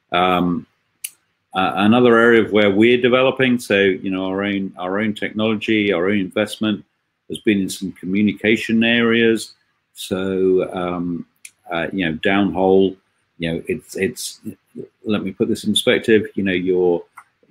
Speaker 4: Another area where we're developing, so our own technology, our own investment has been in some communication areas. So downhole, it's let me put this in perspective. You're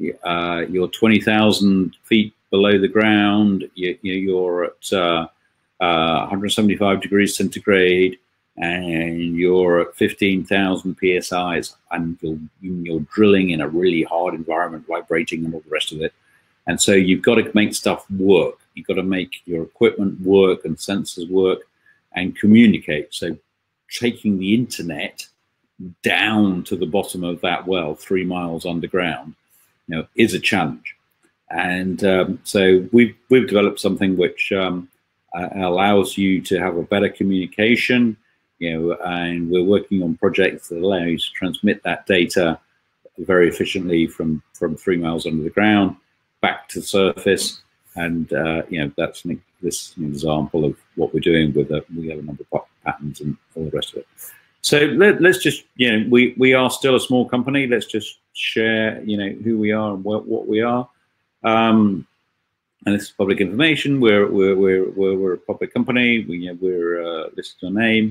Speaker 4: 20,000 feet below the ground. You're at 175 degrees centigrade, and you're at 15,000 psi's, and you're drilling in a really hard environment, vibrating and all the rest of it. And so you've got to make stuff work. You've got to make your equipment work and sensors work and communicate. So taking the internet down to the bottom of that well, 3 miles underground, is a challenge. And so we've developed something which allows you to have a better communication, and we're working on projects that allow you to transmit that data very efficiently from 3 miles under the ground back to the surface. And that's an example of what we're doing with we have a number of patents and all the rest of it. So let's just, we are still a small company. Let's just share, who we are and what we are. And this is public information. We're a public company. We're listed on AIM.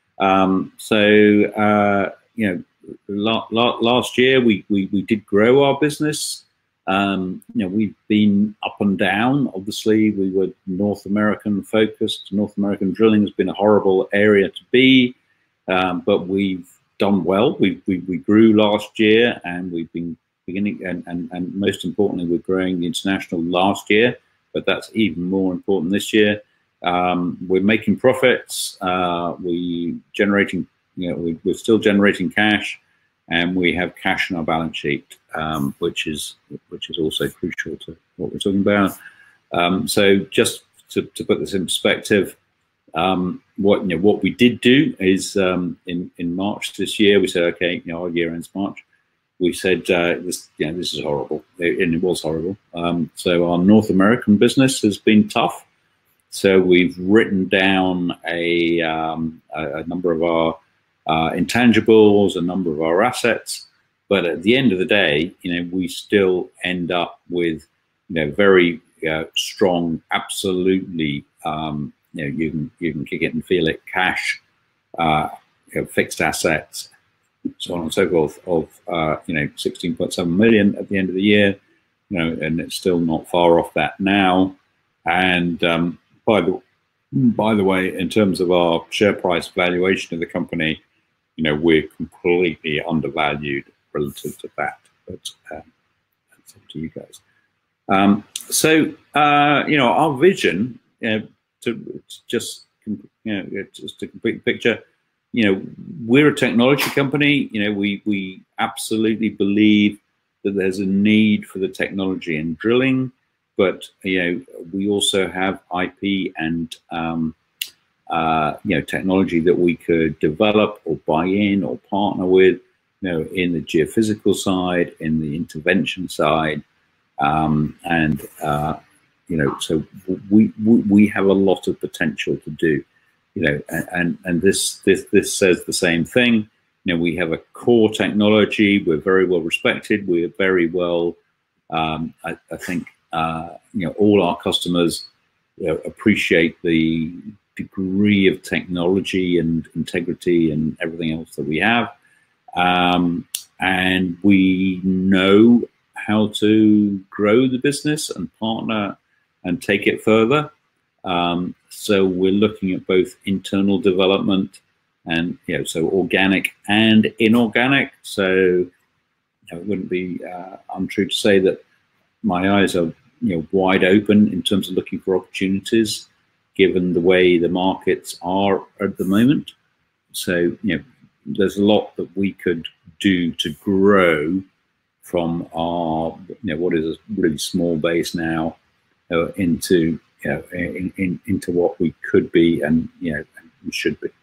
Speaker 4: Last year we did grow our business. We've been up and down. Obviously, we were North American focused. North American drilling has been a horrible area to be, but we've done well. We grew last year, and we've been beginning, and most importantly, we're growing the international last year, but that's even more important this year. We're making profits. We're still generating cash, and we have cash on our balance sheet, which is also crucial to what we're talking about. So just to put this in perspective, what we did do is in March this year, we said, okay, our year ends March. We said this is horrible, and it was horrible. So our North American business has been tough. So we've written down a number of our intangibles, a number of our assets, but at the end of the day, we still end up with very strong, absolutely, you can kick it and feel it, cash, fixed assets, so on and so forth, of 16.7 million at the end of the year, and it's still not far off that now. And by the way, in terms of our share price valuation of the company, we're completely undervalued relative to that. But that's up to you guys. Our vision, to just to complete the picture, we're a technology company. We absolutely believe that there's a need for the technology in drilling, but we also have IP and technology that we could develop or buy in or partner with, in the geophysical side, in the intervention side, so we have a lot of potential to do, and this says the same thing. We have a core technology. We're very well respected. We're very well, I think, all our customers appreciate the degree of technology and integrity and everything else that we have, and we know how to grow the business and partner and take it further. So we're looking at both internal development and so organic and inorganic. So it wouldn't be untrue to say that my eyes are wide open in terms of looking for opportunities, given the way the markets are at the moment. So there's a lot that we could do to grow from our what is a really small base now into into what we could be and we should be.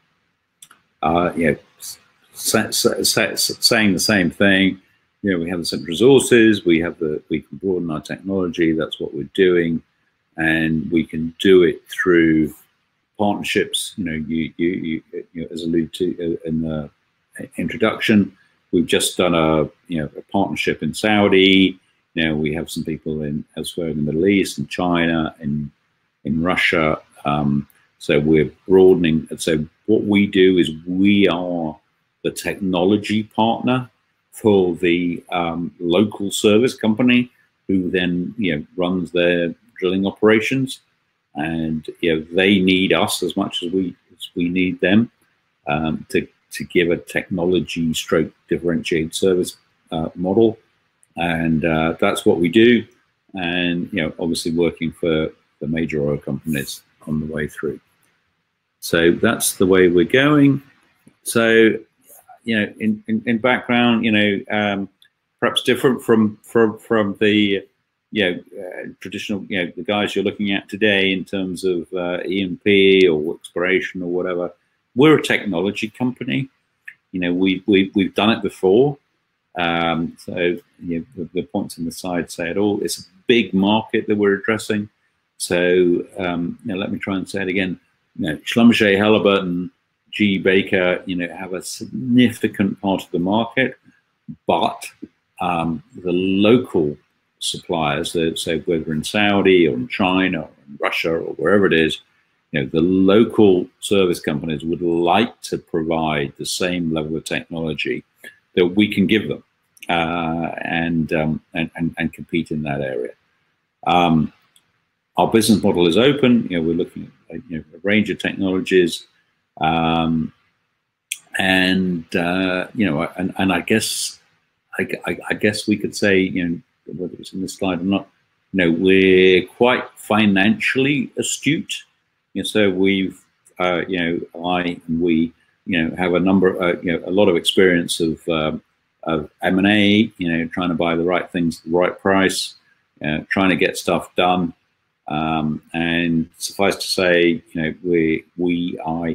Speaker 4: Saying the same thing. We have the central resources. We can broaden our technology. That's what we're doing, and we can do it through partnerships. You as alluded to in the introduction. We've just done a partnership in Saudi. We have some people elsewhere in the Middle East, in China, in Russia. So we're broadening. And so what we do is we are the technology partner for the local service company who then runs their drilling operations. and they need us as much as we need them to give a technology stroke differentiated service model, and that's what we do. And obviously working for the major oil companies on the way through. So that's the way we're going. So in background, perhaps different from the traditional the guys you're looking at today in terms of E&P or exploration or whatever. We're a technology company. We've done it before. So the points on the side say it all. It's a big market that we're addressing. So let me try and say it again. Schlumberger, Halliburton, G. Baker, have a significant part of the market, but the local suppliers, so whether in Saudi or in China or in Russia or wherever it is, the local service companies would like to provide the same level of technology that we can give them, and compete in that area. Our business model is open. We're looking at a range of technologies, and I guess we could say, whether it's in this slide or not, we're quite financially astute. So we've, I and we, have a lot of experience of M&A, trying to buy the right things at the right price, trying to get stuff done. And suffice to say, we are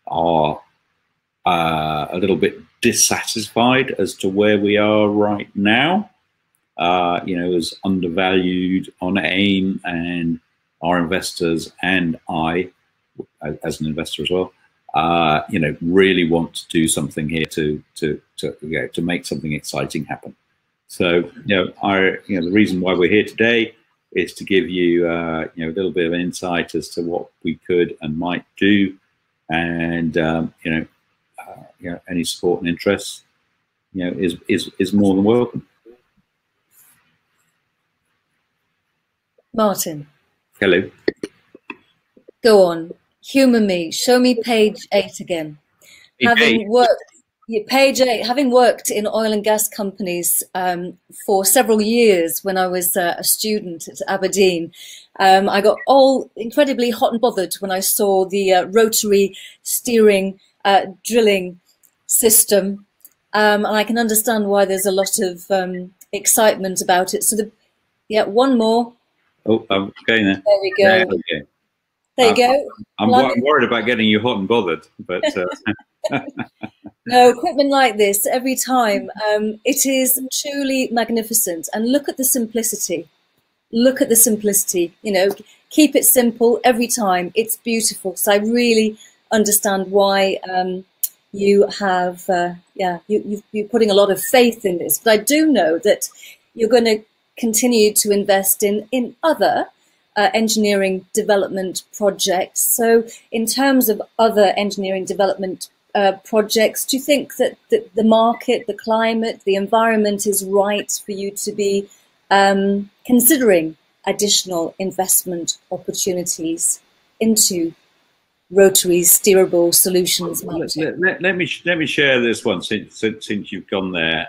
Speaker 4: a little bit dissatisfied as to where we are right now. As undervalued on AIM, and our investors and I, as an investor as well, really want to do something here to make something exciting happen. So, the reason why we're here today is to give you, a little bit of an insight as to what we could and might do, and any support and interest, is more than welcome.
Speaker 1: Martin.
Speaker 4: Hello.
Speaker 1: Go on. Humour me. Show me page 8 again. Having worked in oil and gas companies for several years when I was a student at Aberdeen, I got all incredibly hot and bothered when I saw the rotary steering drilling system, and I can understand why there's a lot of excitement about it. So one more.
Speaker 4: Oh, I'm going there.
Speaker 1: There we go. There you go.
Speaker 4: I'm worried about getting you hot and bothered, but
Speaker 1: no, equipment like this every time, it is truly magnificent. And look at the simplicity. Look at the simplicity. Keep it simple every time. It's beautiful. So I really understand why you have, you're putting a lot of faith in this. But I do know that you're going to continue to invest in other engineering development projects. So in terms of other engineering development projects, do you think that the market, the climate, the environment is right for you to be considering additional investment opportunities into rotary steerable solutions?
Speaker 4: Let me share this one since you've gone there.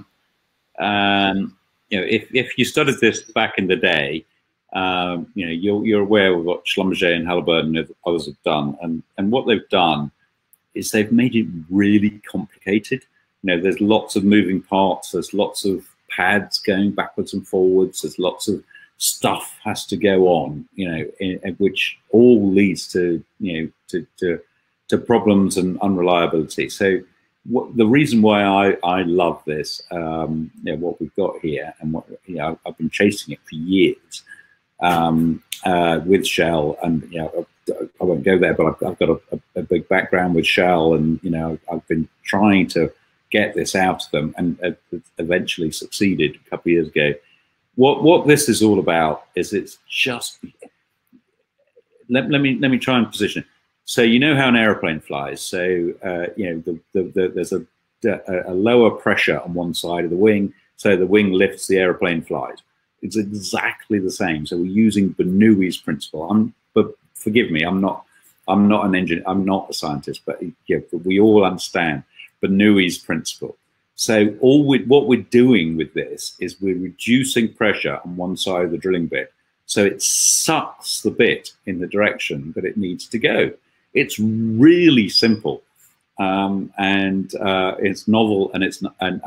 Speaker 4: If you studied this back in the day, you're aware of what Schlumberger and Halliburton and others have done, and what they've done is they've made it really complicated. There's lots of moving parts. There's lots of pads going backwards and forwards. There's lots of stuff has to go on, which all leads to problems and unreliability. So the reason why I love this, what we've got here, and what I've been chasing it for years with Shell, and I won't go there, but I've got a big background with Shell, and I've been trying to get this out of them, and eventually succeeded a couple of years ago. What this is all about is it's just let me try and position it. So how an aeroplane flies. So there's a lower pressure on one side of the wing, so the wing lifts, the aeroplane flies. It's exactly the same. So we're using Bernoulli's principle. but forgive me, I'm not an engineer, I'm not a scientist, but yeah, we all understand Bernoulli's principle. So what we're doing with this is we're reducing pressure on one side of the drilling bit, so it sucks the bit in the direction that it needs to go. It's really simple, and it's novel, and it's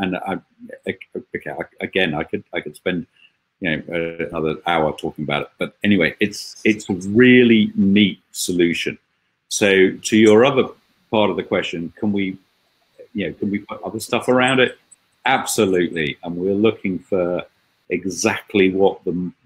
Speaker 4: again, I could spend another hour talking about it, but anyway, it's a really neat solution. So to your other part of the question, can we put other stuff around it? Absolutely, and we're looking for exactly what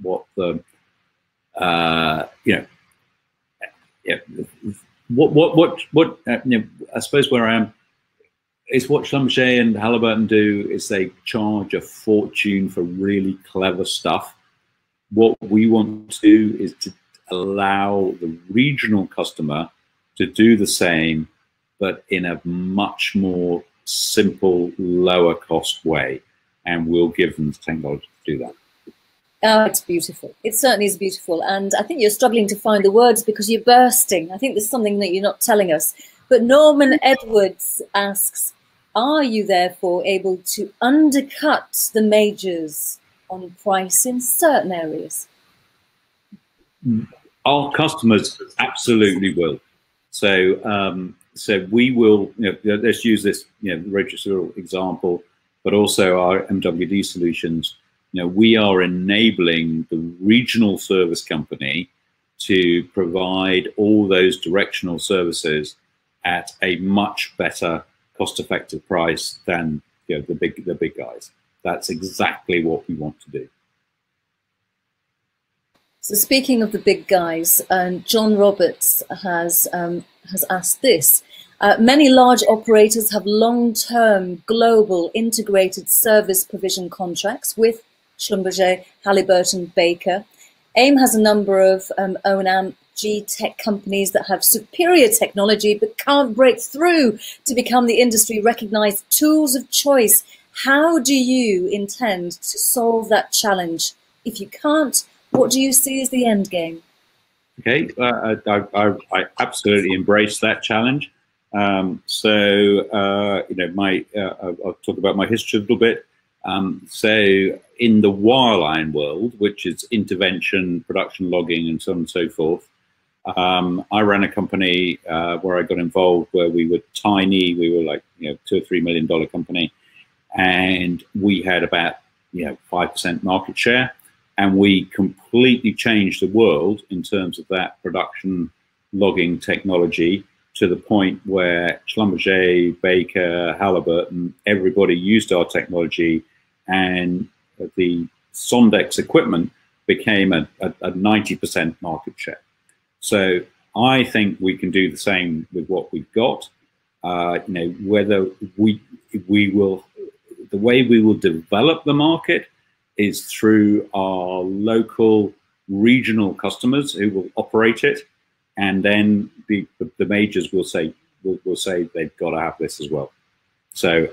Speaker 4: I suppose where I am is what Schlumberger and Halliburton do is they charge a fortune for really clever stuff. What we want to do is to allow the regional customer to do the same, but in a much more simple, lower cost way. And we'll give them the technology to do that.
Speaker 1: Oh, it's beautiful. It certainly is beautiful. And I think you're struggling to find the words because you're bursting. I think there's something that you're not telling us. But Norman Edwards asks, are you therefore able to undercut the majors on price in certain areas?
Speaker 4: Our customers absolutely will. So we will, let's use this, register example, but also our MWD solutions. We are enabling the regional service company to provide all those directional services at a much better cost-effective price than the big guys. That's exactly what we want to do.
Speaker 1: So speaking of the big guys, John Roberts has asked this. Many large operators have long-term global integrated service provision contracts with Schlumberger, Halliburton, Baker. AIM has a number of ONE2ONE G-Tech companies that have superior technology but can't break through to become the industry-recognized tools of choice. How do you intend to solve that challenge? If you can't, what do you see as the end game?
Speaker 4: Okay, I absolutely embrace that challenge. I'll talk about my history a little bit. So in the wireline world, which is intervention, production logging, and so on and so forth, I ran a company where I got involved where we were tiny. We were like, $2 or $3 million company, and we had about 5% market share, and we completely changed the world in terms of that production logging technology to the point where Schlumberger, Baker, Halliburton, everybody used our technology, and the Sondex equipment became a 90% market share. So I think we can do the same with what we've got. Whether we will, the way we will develop the market is through our local regional customers who will operate it, and then the majors will say they've got to have this as well. So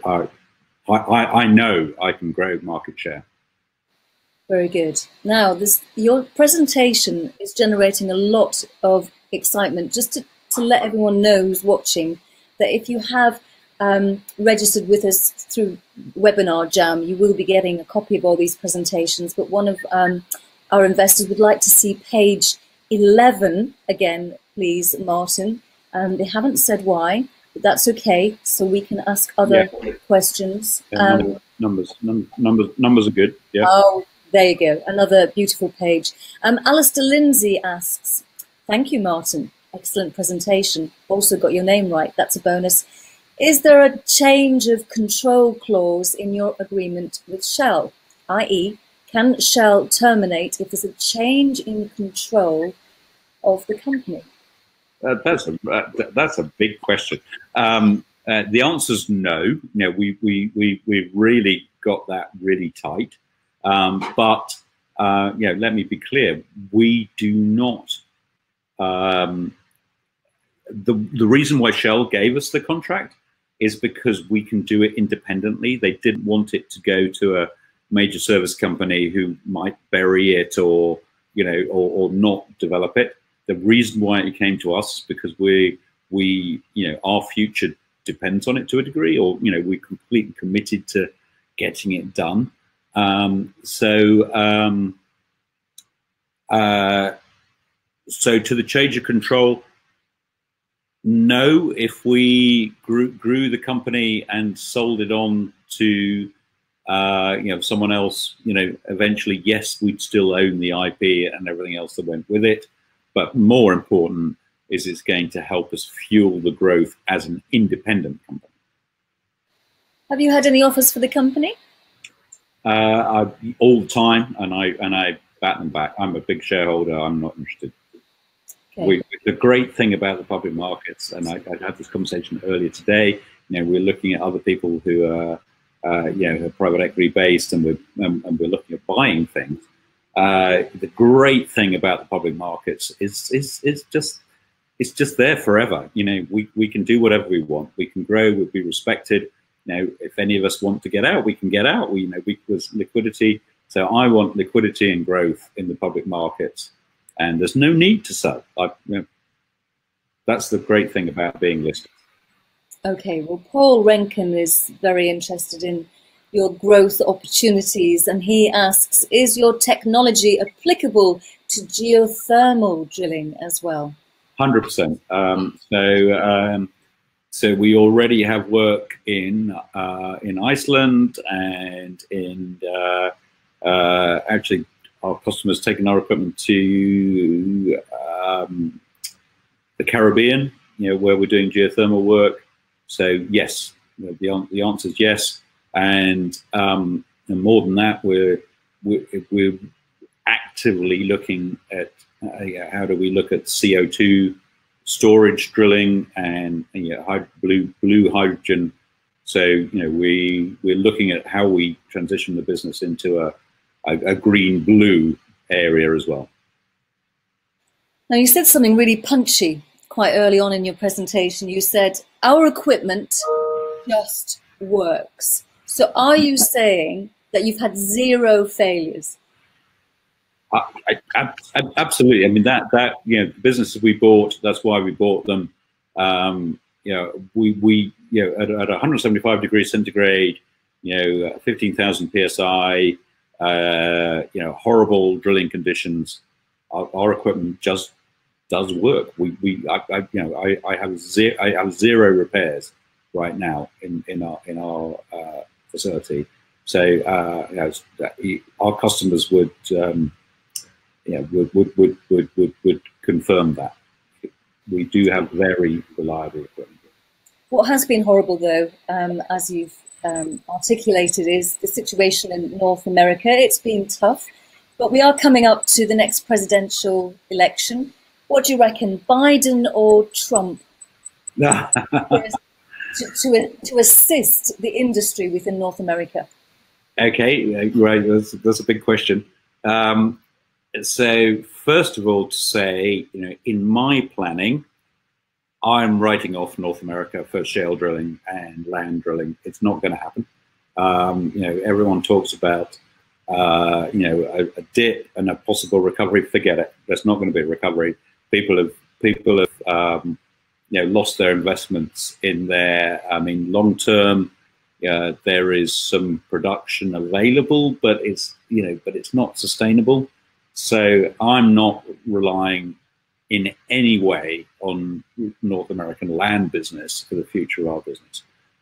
Speaker 4: I know I can grow market share.
Speaker 1: Very good. Now, your presentation is generating a lot of excitement. Just to let everyone know who's watching, that if you have registered with us through Webinar Jam, you will be getting a copy of all these presentations. But one of our investors would like to see page 11 again, please, Martin. They haven't said why, but that's okay. So we can ask other questions.
Speaker 4: Numbers are good. Yeah.
Speaker 1: Oh, there you go. Another beautiful page. Alistair Lindsay asks, thank you, Martin. Excellent presentation. Also got your name right. That's a bonus. Is there a change of control clause in your agreement with Shell? i.e., can Shell terminate if there's a change in control of the company?
Speaker 4: That's a big question. The answer is no. We've really got that really tight. But let me be clear. We do not. The reason why Shell gave us the contract is because we can do it independently. They didn't want it to go to a major service company who might bury it or not develop it. The reason why it came to us is because we our future depends on it to a degree, or we're completely committed to getting it done. So to the change of control, no. If we grew the company and sold it on to someone else, eventually, yes, we'd still own the IP and everything else that went with it. But more important is it's going to help us fuel the growth as an independent company.
Speaker 1: Have you had any offers for the company?
Speaker 4: All the time, and I bat them back. I'm a big shareholder. I'm not interested. Okay. The great thing about the public markets, and I had this conversation earlier today. We're looking at other people who are, who are private equity based, and we're looking at buying things. The great thing about the public markets is just there forever. We can do whatever we want. We can grow. We'll be respected. If any of us want to get out, we can get out. There's liquidity. So I want liquidity and growth in the public markets, and there's no need to sell. That's the great thing about being listed.
Speaker 1: Okay, well, Paul Renken is very interested in your growth opportunities, and he asks, is your technology applicable to geothermal drilling as well?
Speaker 4: 100%. So we already have work in Iceland, and in actually our customers taking our equipment to the Caribbean, where we're doing geothermal work. So yes, the answer is yes, and more than that, we're actively looking at how do we look at CO2 storage drilling and blue hydrogen. So we're looking at how we transition the business into a green blue area as well.
Speaker 1: Now, you said something really punchy quite early on in your presentation. You said our equipment just works. So are you saying that you've had 0 failures?
Speaker 4: Absolutely. I mean, the businesses we bought, that's why we bought them. We at 175 degrees centigrade, 15,000 psi, horrible drilling conditions, our equipment just does work. I have 0 repairs right now in our facility. So our customers would confirm that. We do have very reliable equipment.
Speaker 1: What has been horrible, though, as you've articulated, is the situation in North America. It's been tough, but we are coming up to the next presidential election. What do you reckon, Biden or Trump, to assist the industry within North America?
Speaker 4: Okay, right. That's a big question. So first of all, to say, in my planning, I'm writing off North America for shale drilling and land drilling. It's not going to happen. Everyone talks about, a dip and a possible recovery. Forget it. There's not going to be a recovery. People have lost their investments in there. I mean, long term, there is some production available, but it's not sustainable. So I'm not relying in any way on North American land business for the future of our business.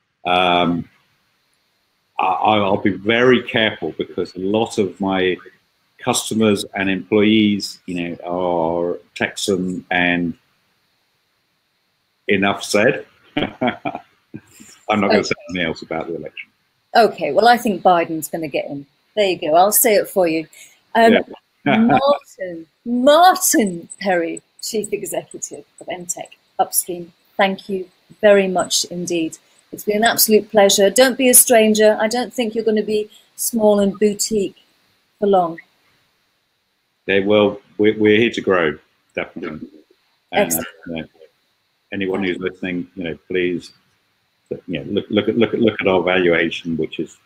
Speaker 4: I'll be very careful, because a lot of my customers and employees, are Texan, and enough said. I'm not going to say anything else about the election. Okay,
Speaker 1: well, I think Biden's going to get in. There you go. I'll say it for you. Martin Perry, Chief Executive of Enteq Upstream, thank you very much indeed. It's been an absolute pleasure. Don't be a stranger. I don't think you're going to be small and boutique for long.
Speaker 4: Okay, well, we're here to grow, definitely. And, anyone who's listening, please, look at our valuation, which is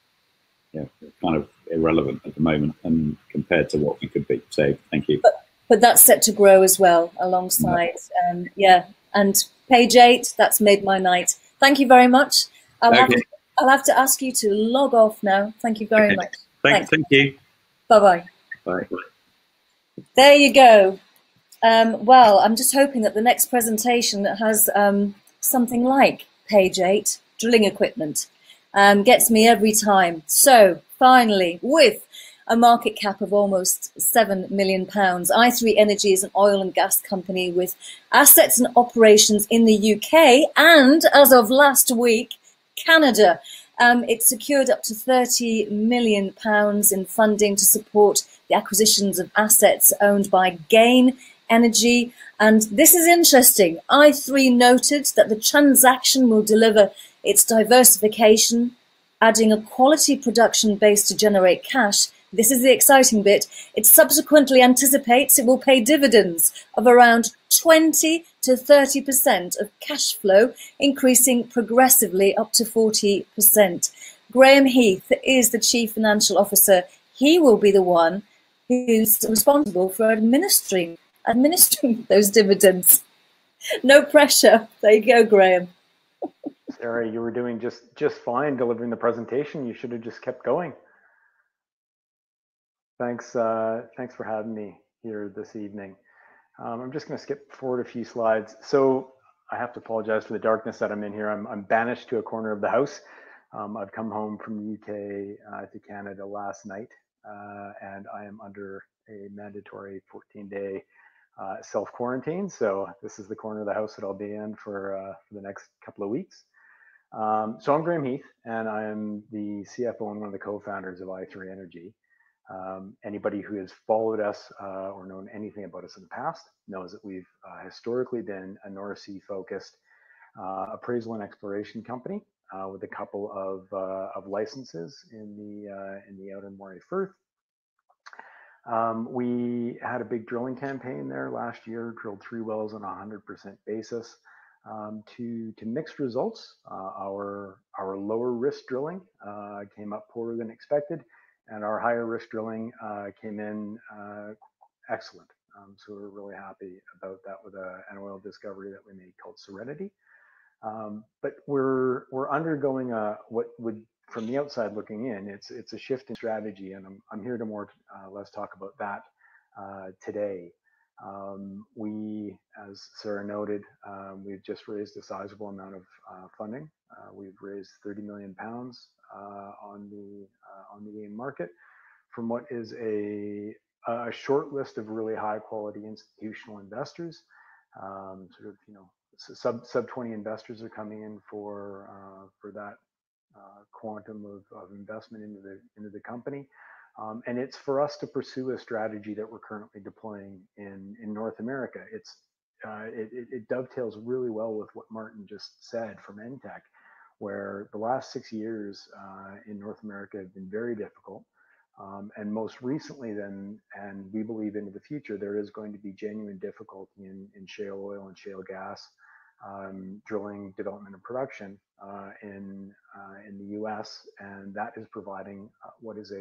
Speaker 4: kind of irrelevant at the moment, and compared to what we could be. So, thank you.
Speaker 1: but that's set to grow as well alongside. Yeah, and page 8, that's made my night. Thank you very much. I'll have to ask you to log off now. Thank you very much.
Speaker 4: Thank you.
Speaker 1: Bye-bye.
Speaker 4: Bye.
Speaker 1: There you go. Well, I'm just hoping that the next presentation has something like page 8, drilling equipment. Gets me every time. So finally, with a market cap of almost £7 million, i3 Energy is an oil and gas company with assets and operations in the UK and, as of last week, Canada. It secured up to £30 million in funding to support the acquisitions of assets owned by Gain Energy. And this is interesting. i3 noted that the transaction will deliver its diversification, adding a quality production base to generate cash. This is the exciting bit. It subsequently anticipates it will pay dividends of around 20 to 30% of cash flow, increasing progressively up to 40%. Graham Heath is the Chief Financial Officer. He will be the one who's responsible for administering those dividends. No pressure. There you go, Graham.
Speaker 5: Sarah, you were doing just fine delivering the presentation. You should have just kept going. Thanks for having me here this evening. I'm just going to skip forward a few slides. So I have to apologize for the darkness that I'm in here. I'm banished to a corner of the house. I've come home from the UK to Canada last night, and I am under a mandatory 14-day self-quarantine. So this is the corner of the house that I'll be in for the next couple of weeks. So I'm Graham Heath, and I am the CFO and one of the co-founders of i3 Energy. Anybody who has followed us or known anything about us in the past knows that we've historically been a North Sea focused appraisal and exploration company with a couple of licenses in the outer Moray Firth. We had a big drilling campaign there last year, drilled 3 wells on a 100% basis. To mixed results, our lower risk drilling came up poorer than expected, and our higher risk drilling came in excellent. So we're really happy about that with an oil discovery that we made called Serenity. But we're undergoing what would, from the outside looking in, it's a shift in strategy, and I'm here to more or less talk about that today. We, as Sarah noted, we've just raised a sizable amount of funding. We've raised £30 million on the AIM market from what is a short list of really high quality institutional investors. Sort of, sub 20 investors are coming in for that quantum of investment into the company. And it's for us to pursue a strategy that we're currently deploying in North America. It dovetails really well with what Martin just said from Enteq, where the last 6 years in North America have been very difficult. And most recently then, and we believe into the future, there is going to be genuine difficulty in shale oil and shale gas drilling, development, and production in the U.S., and that is providing what is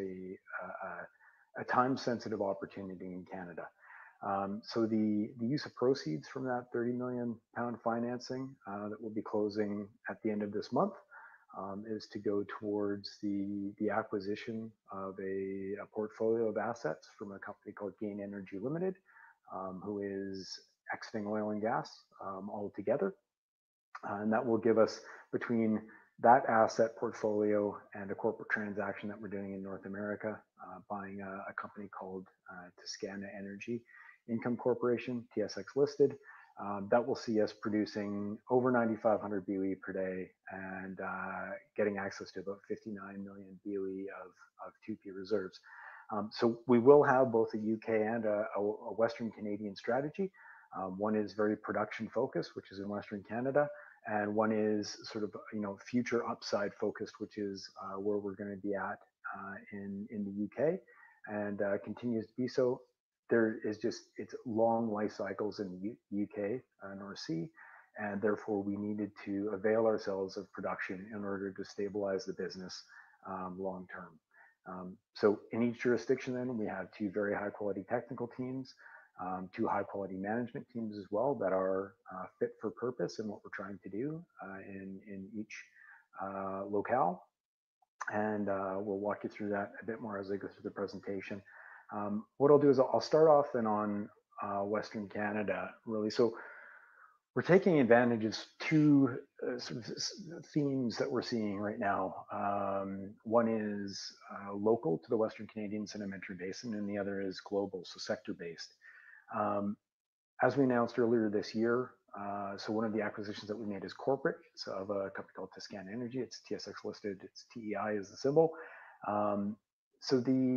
Speaker 5: a time-sensitive opportunity in Canada. So the use of proceeds from that £30 million financing that will be closing at the end of this month is to go towards the acquisition of a portfolio of assets from a company called Gain Energy Limited, who is exiting oil and gas altogether. And that will give us, between that asset portfolio and a corporate transaction that we're doing in North America, buying a company called Toscana Energy Income Corporation, TSX listed, that will see us producing over 9,500 BOE per day and getting access to about 59 million BOE of 2P reserves. So we will have both a UK and a Western Canadian strategy. One is very production focused, which is in Western Canada, and one is sort of future upside focused, which is where we're going to be at in the UK, and continues to be so. There is it's long life cycles in the UK North Sea, and therefore we needed to avail ourselves of production in order to stabilize the business long term. So in each jurisdiction, then we have 2 very high quality technical teams. two high quality management teams as well that are fit for purpose in what we're trying to do in each locale. And we'll walk you through that a bit more as I go through the presentation. What I'll do is I'll start off then on Western Canada, really. So we're taking advantage of two sort of themes that we're seeing right now. One is local to the Western Canadian Sedimentary Basin, and the other is global, so sector-based. As we announced earlier this year, so one of the acquisitions that we made is corporate, so of a company called Toscana Energy. It's TSX listed. It's TEI is the symbol. So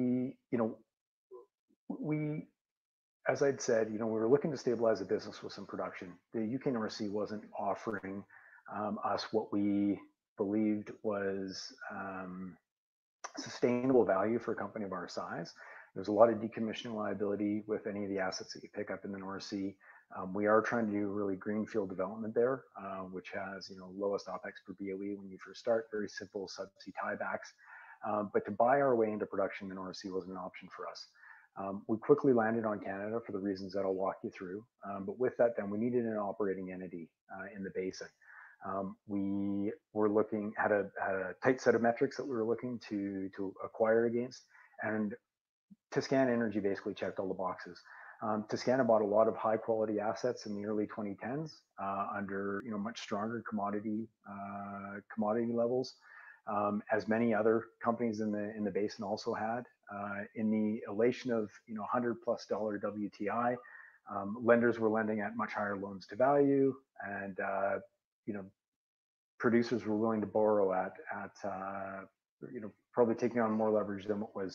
Speaker 5: we, as I'd said, we were looking to stabilize the business with some production. The UK North Sea wasn't offering us what we believed was sustainable value for a company of our size. There's a lot of decommissioning liability with any of the assets that you pick up in the North Sea. We are trying to do really greenfield development there, which has lowest OPEX per BOE when you first start, very simple subsea tiebacks. But to buy our way into production in the North Sea wasn't an option for us. We quickly landed on Canada for the reasons that I'll walk you through. But with that, then we needed an operating entity in the basin. We were had a tight set of metrics that we were looking to acquire against, and Toscana Energy basically checked all the boxes. Toscana bought a lot of high quality assets in the early 2010s under much stronger commodity levels, as many other companies in the basin also had. In the elation of $100+ WTI, lenders were lending at much higher loans to value, and producers were willing to borrow at probably taking on more leverage than what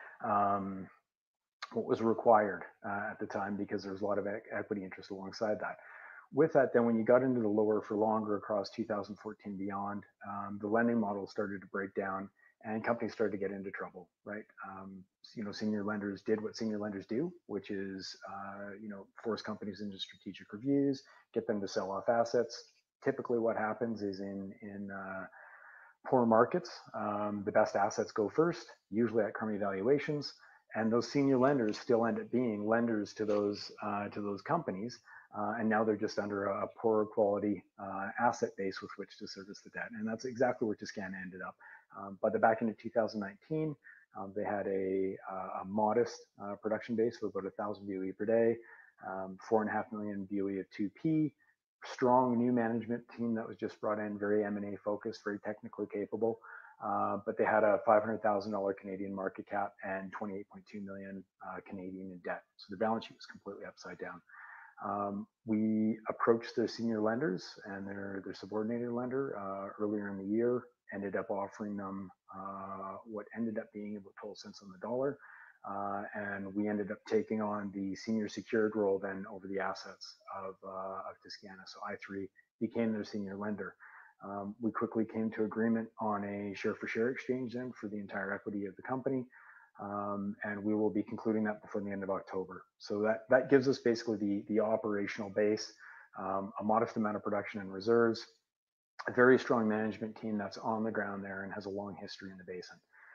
Speaker 5: was required at the time, because there was a lot of equity interest alongside that. With that, then when you got into the lower for longer across 2014 beyond, the lending model started to break down and companies started to get into trouble, right? Senior lenders did what senior lenders do, which is, force companies into strategic reviews, get them to sell off assets. Typically what happens is in poor markets, the best assets go first, usually at crummy valuations. And those senior lenders still end up being lenders to those companies. And now they're just under a poorer quality asset base with which to service the debt. And that's exactly where Toscana ended up. By the back end of 2019, they had a modest production base of about 1,000 BOE per day, 4.5 million BOE of 2P, strong new management team that was just brought in, very M&A focused, very technically capable. But they had a $500,000 Canadian market cap and 28.2 million Canadian in debt. So the balance sheet was completely upside down. We approached the senior lenders and their subordinated lender earlier in the year, ended up offering them what ended up being about 12 cents on the dollar. And we ended up taking on the senior secured role then over the assets of Toscana. So I3 became their senior lender. We quickly came to agreement on a share for share exchange then for the entire equity of the company. And we will be concluding that before the end of October. So that gives us basically the operational base, a modest amount of production and reserves, a very strong management team that's on the ground there and has a long history in the basin.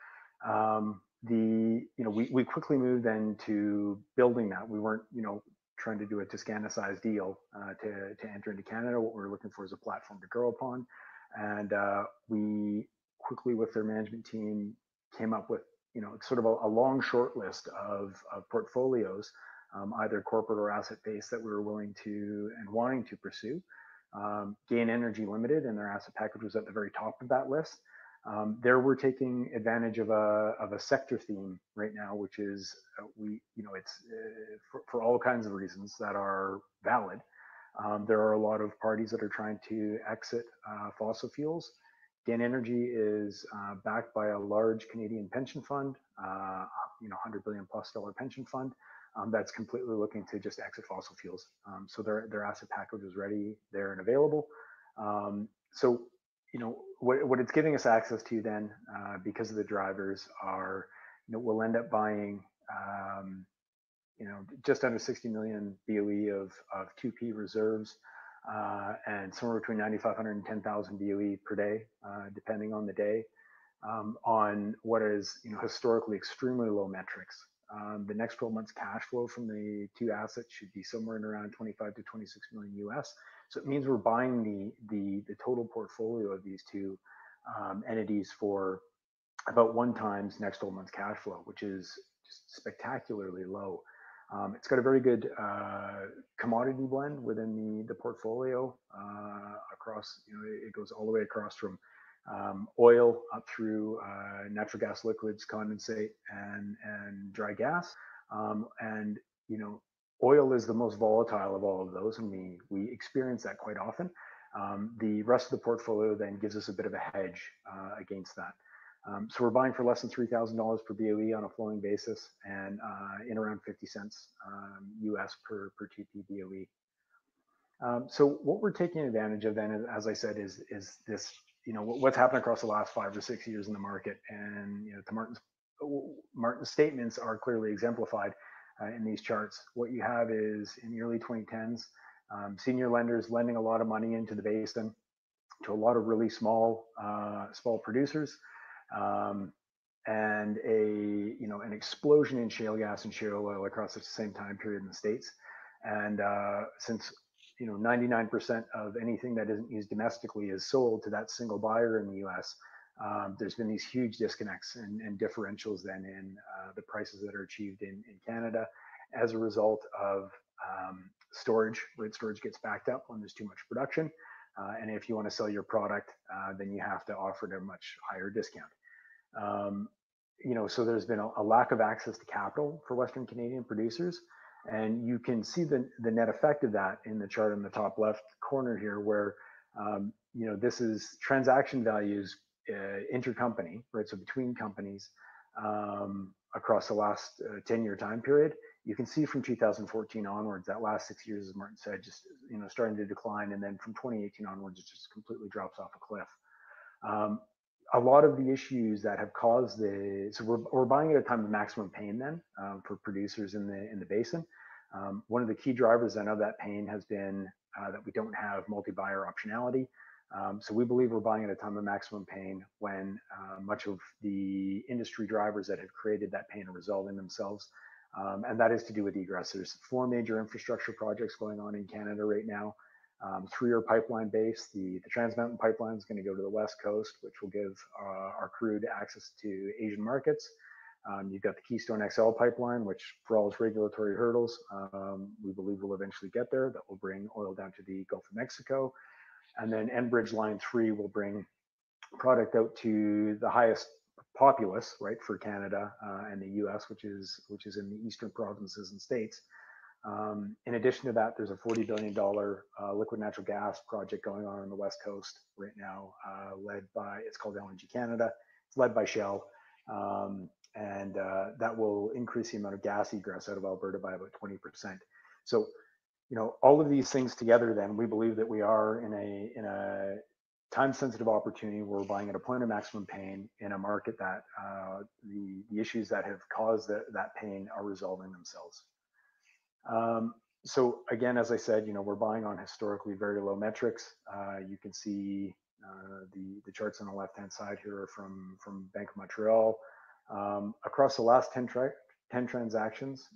Speaker 5: We quickly moved then to building that. We weren't trying to do a Toscana sized deal to enter into Canada. What we were looking for is a platform to grow upon, and we quickly with their management team came up with sort of a long short list of portfolios, either corporate or asset based, that we were willing to and wanting to pursue. Gain Energy Limited and their asset package was at the very top of that list. There we're taking advantage of a sector theme right now, which is it's for all kinds of reasons that are valid. There are a lot of parties that are trying to exit fossil fuels. Gain Energy is backed by a large Canadian pension fund, $100 billion+ pension fund that's completely looking to just exit fossil fuels. So their asset package is ready, there and available. So what it's giving us access to then, because of the drivers, are we'll end up buying just under 60 million BOE of 2P reserves, and somewhere between 9,500 and 10,000 BOE per day, depending on the day, on what is historically extremely low metrics. The next 12 months cash flow from the two assets should be somewhere in around 25 to 26 million US. So it means we're buying the total portfolio of these two entities for about 1 times next 12 months cash flow, which is just spectacularly low. It's got a very good commodity blend within the portfolio across, it goes all the way across from oil up through natural gas liquids, condensate, and dry gas. And, oil is the most volatile of all of those, and we experience that quite often. The rest of the portfolio then gives us a bit of a hedge against that. So we're buying for less than $3,000 per BOE on a flowing basis, and in around 50 cents US per 2P BOE. So what we're taking advantage of then, as I said, is this, what's happened across the last 5 or 6 years in the market, and to Martin's statements are clearly exemplified in these charts. What you have is in the early 2010s, senior lenders lending a lot of money into the basin to a lot of really small producers. And an explosion in shale gas and shale oil across the same time period in the States. And since 99% of anything that isn't used domestically is sold to that single buyer in the U.S., there's been these huge disconnects and differentials then in the prices that are achieved in Canada as a result of storage, right? Storage gets backed up when there's too much production. And if you want to sell your product, then you have to offer it at a much higher discount. So there's been a lack of access to capital for Western Canadian producers. And you can see the net effect of that in the chart in the top left corner here, where, this is transaction values intercompany, right? So between companies across the last 10-year time period. You can see from 2014 onwards, that last 6 years, as Martin said, just, starting to decline. And then from 2018 onwards, it just completely drops off a cliff. A lot of the issues that have caused so we're buying at a time of maximum pain then for producers in the basin. One of the key drivers then of that pain has been that we don't have multi-buyer optionality. So we believe we're buying at a time of maximum pain when much of the industry drivers that have created that pain are resolving themselves. And that is to do with egress. There's 4 major infrastructure projects going on in Canada right now. 3 are pipeline based. The Trans Mountain pipeline is going to go to the West Coast, which will give our crude access to Asian markets. You've got the Keystone XL pipeline, which for all its regulatory hurdles, we believe will eventually get there. That will bring oil down to the Gulf of Mexico. And then Enbridge Line 3 will bring product out to the highest populace, right, for Canada and the US, which is in the eastern provinces and states. In addition to that, there's a $40 billion liquid natural gas project going on the West Coast right now, it's called LNG Canada. It's led by Shell. And that will increase the amount of gas egress out of Alberta by about 20%. So, all of these things together, then we believe that we are in a time-sensitive opportunity where we're buying at a point of maximum pain in a market that the issues that have caused that pain are resolving themselves. So again, as I said, we're buying on historically very low metrics. You can see the charts on the left-hand side here are from Bank of Montreal. Across the last 10 transactions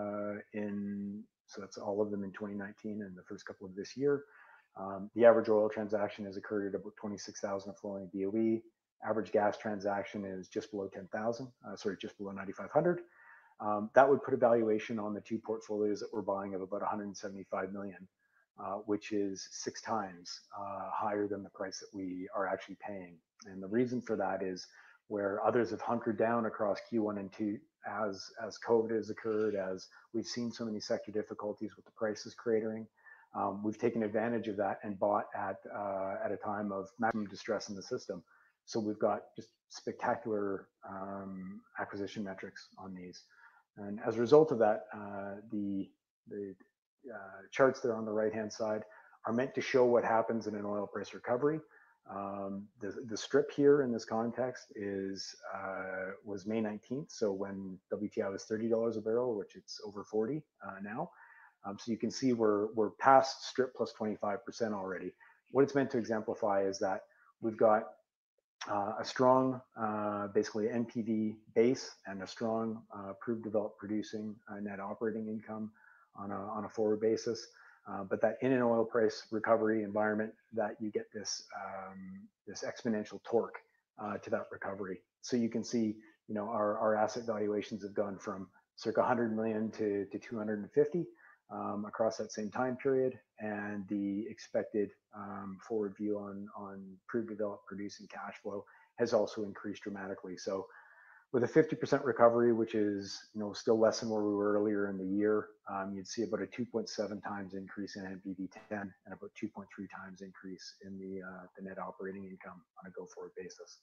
Speaker 5: so that's all of them in 2019 and the first couple of this year. The average oil transaction has occurred at about 26,000 a flowing BOE. Average gas transaction is just below 10,000, just below 9,500. That would put a valuation on the two portfolios that we're buying of about 175 million, which is 6 times higher than the price that we are actually paying. And the reason for that is where others have hunkered down across Q1 and 2 as COVID has occurred, as we've seen so many sector difficulties with the prices cratering. We've taken advantage of that and bought at a time of maximum distress in the system. So we've got just spectacular acquisition metrics on these. And as a result of that, the charts there on the right-hand side are meant to show what happens in an oil price recovery. The strip here in this context was May 19th. So when WTI was $30 a barrel, which it's over 40 now. So you can see we're past strip plus 25% already. What it's meant to exemplify is that we've got a strong, basically NPV base and a strong proved developed producing net operating income on a forward basis. But that in an oil price recovery environment, that you get this this exponential torque to that recovery. So you can see, our asset valuations have gone from circa 100 million to 250 across that same time period, and the expected forward view on proved developed producing cash flow has also increased dramatically. So with a 50% recovery, which is still less than where we were earlier in the year, you'd see about a 2.7 times increase in NPV10 and about 2.3 times increase in the net operating income on a go-forward basis.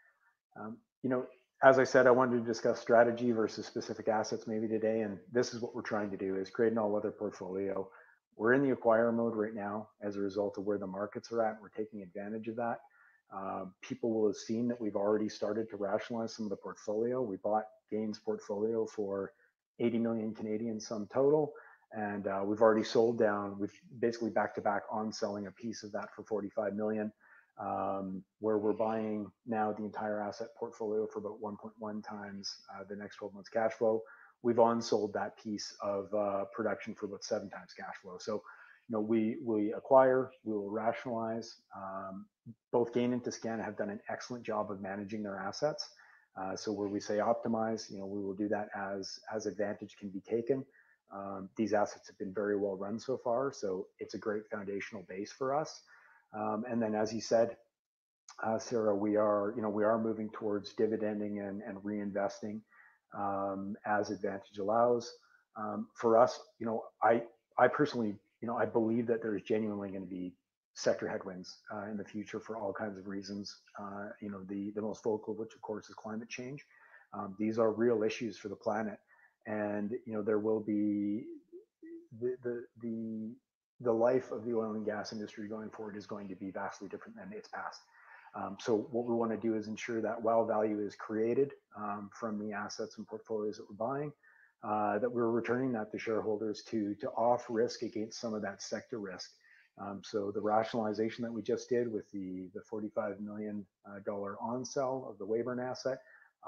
Speaker 5: As I said, I wanted to discuss strategy versus specific assets maybe today, and this is what we're trying to do: is create an all-weather portfolio. We're in the acquire mode right now as a result of where the markets are at. We're taking advantage of that. People will have seen that we've already started to rationalize some of the portfolio. We bought Gain's portfolio for 80 million Canadian sum total, and we've already sold down. We've basically back-to-back on selling a piece of that for 45 million. Where we're buying now the entire asset portfolio for about 1.1 times the next 12 months cash flow. We've on-sold that piece of production for about 7 times cash flow. So, we acquire, we will rationalize. Both Gain and Toscana have done an excellent job of managing their assets. So where we say optimize, we will do that as advantage can be taken. These assets have been very well run so far, so it's a great foundational base for us. And then, as you said, Sarah, we are moving towards dividending and reinvesting as advantage allows. For us, I personally, I believe that there is genuinely going to be sector headwinds in the future for all kinds of reasons. The most vocal of which, of course, is climate change. These are real issues for the planet, and there will be the life of the oil and gas industry going forward is going to be vastly different than its past. So what we want to do is ensure that while value is created from the assets and portfolios that we're buying, that we're returning that to shareholders to off risk against some of that sector risk. So the rationalization that we just did with the $45 million on sell of the Weyburn asset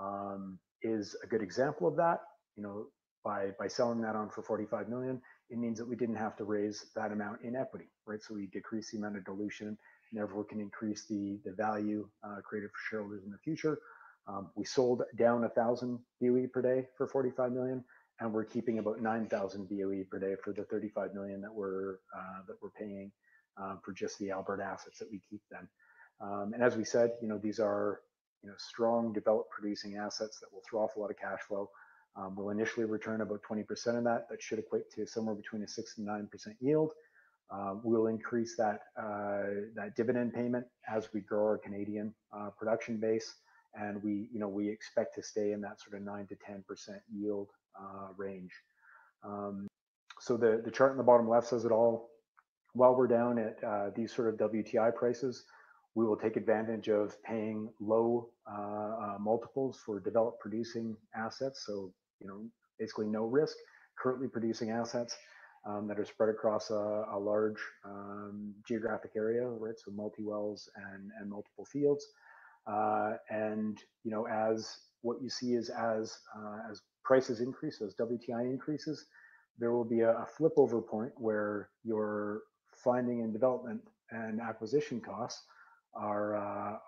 Speaker 5: is a good example of that. By selling that on for 45 million, it means that we didn't have to raise that amount in equity, right? So we decrease the amount of dilution, and therefore can increase the value created for shareholders in the future. We sold down 1,000 BOE per day for 45 million, and we're keeping about 9,000 BOE per day for the 35 million that we're paying for just the Alberta assets that we keep then. And as we said, these are strong developed producing assets that will throw off a lot of cash flow. We'll initially return about 20% of that. That should equate to somewhere between a 6 and 9% yield. We'll increase that dividend payment as we grow our Canadian production base, and we expect to stay in that sort of 9 to 10% yield range. So the chart in the bottom left says it all. While we're down at these sort of WTI prices, we will take advantage of paying low multiples for developed producing assets. So, basically no risk, currently producing assets that are spread across a large geographic area, right? So multi-wells and multiple fields. And, as what you see is as prices increase, as WTI increases, there will be a flip over point where your finding and development and acquisition costs are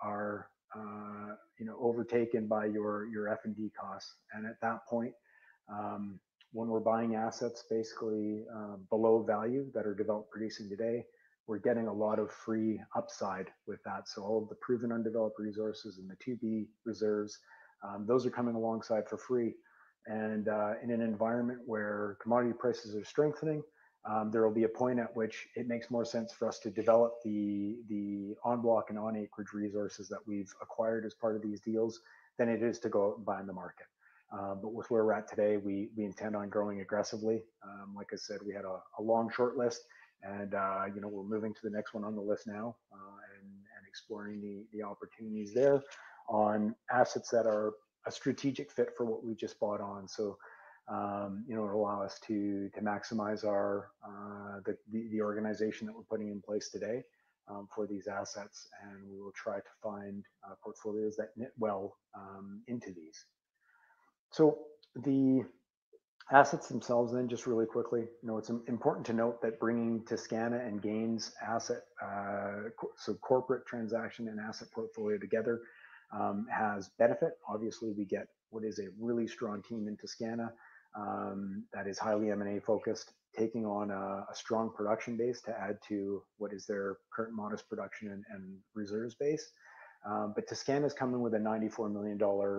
Speaker 5: overtaken by your F&D costs. And at that point, when we're buying assets basically below value that are developed producing today, we're getting a lot of free upside with that. So all of the proven undeveloped resources and the 2B reserves, those are coming alongside for free. And in an environment where commodity prices are strengthening, there will be a point at which it makes more sense for us to develop the on-block and on-acreage resources that we've acquired as part of these deals than it is to go out and buy in the market. But with where we're at today, we intend on growing aggressively. Like I said, we had a long short list, and we're moving to the next one on the list now and exploring the opportunities there on assets that are a strategic fit for what we just bought on. So it'll allow us to maximize our the organization that we're putting in place today, for these assets, and we will try to find portfolios that knit well into these. So the assets themselves, then, just really quickly, it's important to note that bringing Toscana and Gain's asset, so corporate transaction and asset portfolio together, has benefit. Obviously, we get what is a really strong team in Toscana that is highly M&A focused, taking on a strong production base to add to what is their current modest production and reserves base. But Toscana is coming with a $94 million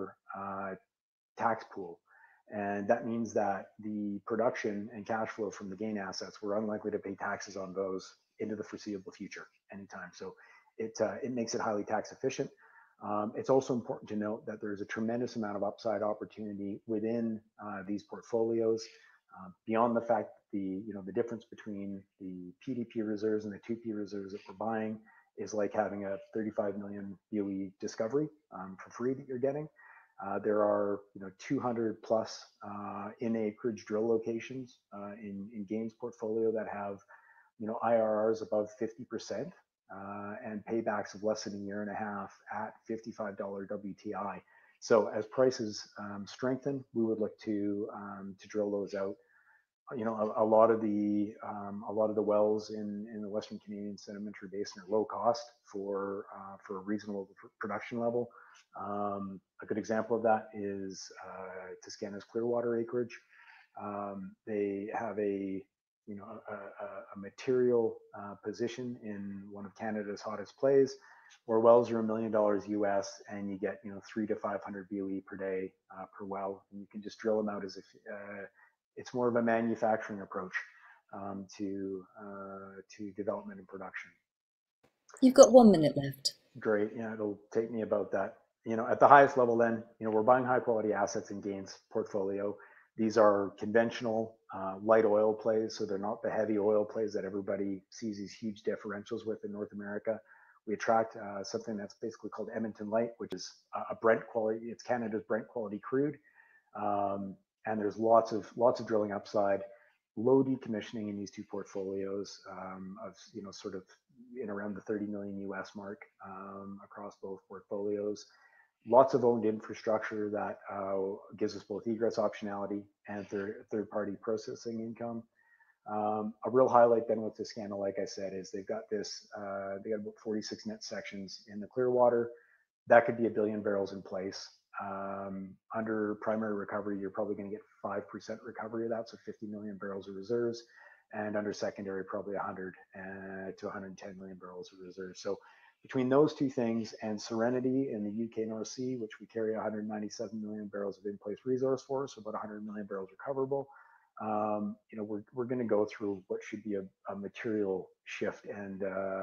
Speaker 5: tax pool. And that means that the production and cash flow from the Gain assets, we're unlikely to pay taxes on those into the foreseeable future anytime. So it makes it highly tax efficient. It's also important to note that there's a tremendous amount of upside opportunity within these portfolios, beyond the fact that the difference between the PDP reserves and the 2P reserves that we're buying is like having a 35 million BOE discovery for free that you're getting. There are 200 plus in acreage drill locations in Gain's portfolio that have IRRs above 50% and paybacks of less than a year and a half at $55 WTI. So as prices strengthen, we would look to drill those out. A lot of the wells in the Western Canadian Sedimentary Basin are low cost for a reasonable production level. A good example of that is Toscana's Clearwater acreage. They have a material position in one of Canada's hottest plays, where wells are $1 million US, and you get 300 to 500 BOE per day per well, and you can just drill them out as if it's more of a manufacturing approach to development and production.
Speaker 1: You've got 1 minute left.
Speaker 5: Great. Yeah, it'll take me about that. At the highest level, then, we're buying high quality assets in Gain's portfolio. These are conventional light oil plays, so they're not the heavy oil plays that everybody sees these huge differentials with in North America. We attract something that's basically called Edmonton Light, which is a Brent quality. It's Canada's Brent quality crude, and there's lots of drilling upside. Low decommissioning in these two portfolios of sort of in around the 30 million US mark across both portfolios. Lots of owned infrastructure that gives us both egress optionality and third-party processing income. A real highlight then with Toscana, like I said, is they've got they got about 46 net sections in the Clearwater. That could be 1 billion barrels in place. Under primary recovery, you're probably going to get 5% recovery of that, so 50 million barrels of reserves. And under secondary, probably 100 to 110 million barrels of reserves. So between those two things and Serenity in the UK North Sea, which we carry 197 million barrels of in-place resource for, so about 100 million barrels recoverable, we're going to go through what should be a material shift and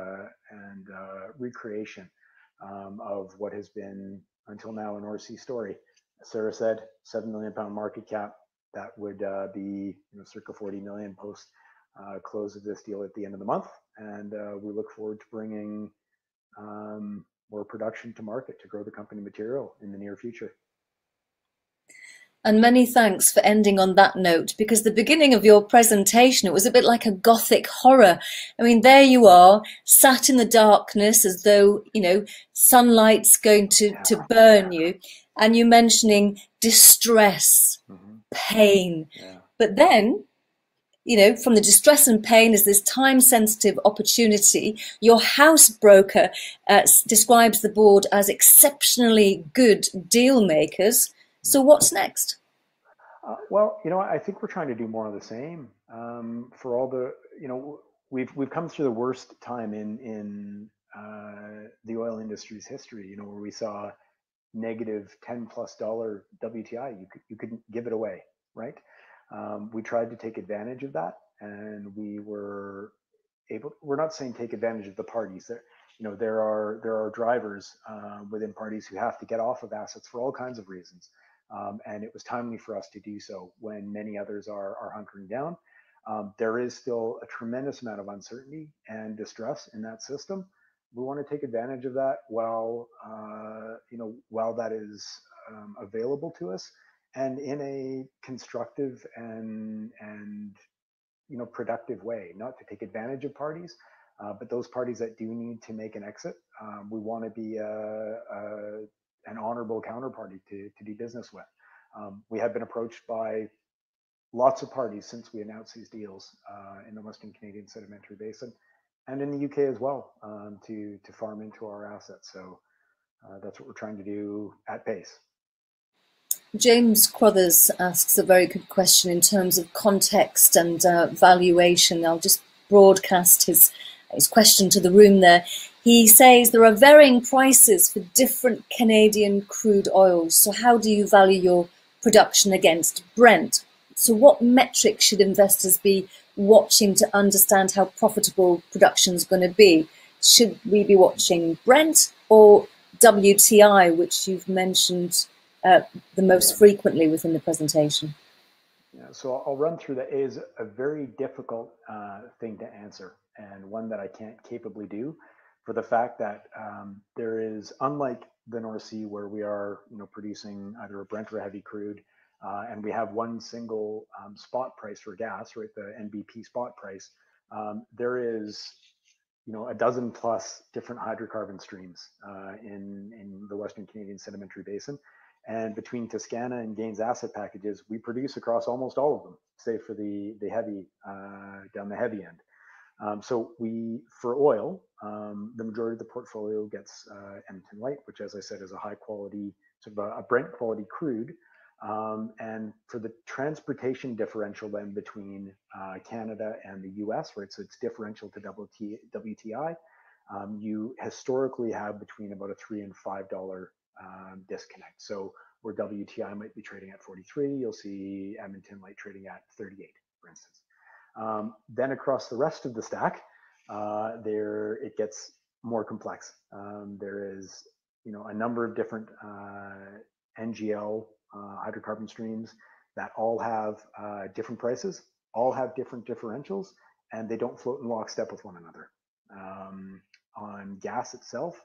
Speaker 5: recreation of what has been until now a North Sea story. As Sarah said, 7 million pound market cap. That would be circa 40 million post close of this deal at the end of the month, and we look forward to bringing more production to market to grow the company material in the near future.
Speaker 1: And many thanks for ending on that note, because the beginning of your presentation, it was a bit like a gothic horror. I mean, there you are, sat in the darkness as though, sunlight's going to burn you. And you mentioning distress, pain. Yeah. But then, from the distress and pain is this time-sensitive opportunity. Your house broker describes the board as exceptionally good deal makers. So what's next?
Speaker 5: Well, I think we're trying to do more of the same. For all the, we've come through the worst time in the oil industry's history. Where we saw negative $10+ WTI. You couldn't give it away, right? We tried to take advantage of that, and we were able. We're not saying take advantage of the parties. There are drivers within parties who have to get off of assets for all kinds of reasons. And it was timely for us to do so when many others are hunkering down. There is still a tremendous amount of uncertainty and distress in that system. We want to take advantage of that while that is available to us, and in a constructive and productive way. Not to take advantage of parties, But those parties that do need to make an exit, we want to be an honorable counterparty to do business with. We have been approached by lots of parties since we announced these deals in the Western Canadian Sedimentary Basin and in the UK as well, to farm into our assets. So that's what we're trying to do at pace.
Speaker 1: James Crothers asks a very good question in terms of context and valuation. I'll just broadcast his question to the room there. He says there are varying prices for different Canadian crude oils. So how do you value your production against Brent? So what metrics should investors be watching to understand how profitable production is going to be? Should we be watching Brent or WTI, which you've mentioned the most frequently within the presentation?
Speaker 5: Yeah, so I'll run through that. It is a very difficult thing to answer, and one that I can't capably do, for the fact that there is, unlike the North Sea, where we are, producing either a Brent or a heavy crude, and we have one single spot price for gas, right, the NBP spot price. There is, a dozen plus different hydrocarbon streams in the Western Canadian Sedimentary Basin. And between Toscana and Gaines asset packages, we produce across almost all of them, save for the heavy, down the heavy end. So for oil, the majority of the portfolio gets Edmonton Light, which, as I said, is a high quality, sort of a Brent quality crude. And for the transportation differential then between Canada and the US, right, so it's differential to WTI, you historically have between about a $3 and $5 disconnect. So where WTI might be trading at 43, you'll see Edmonton Light trading at 38, for instance. Then across the rest of the stack, there it gets more complex. There is, a number of different NGL hydrocarbon streams that all have different prices, all have different differentials, and they don't float in lockstep with one another. On gas itself,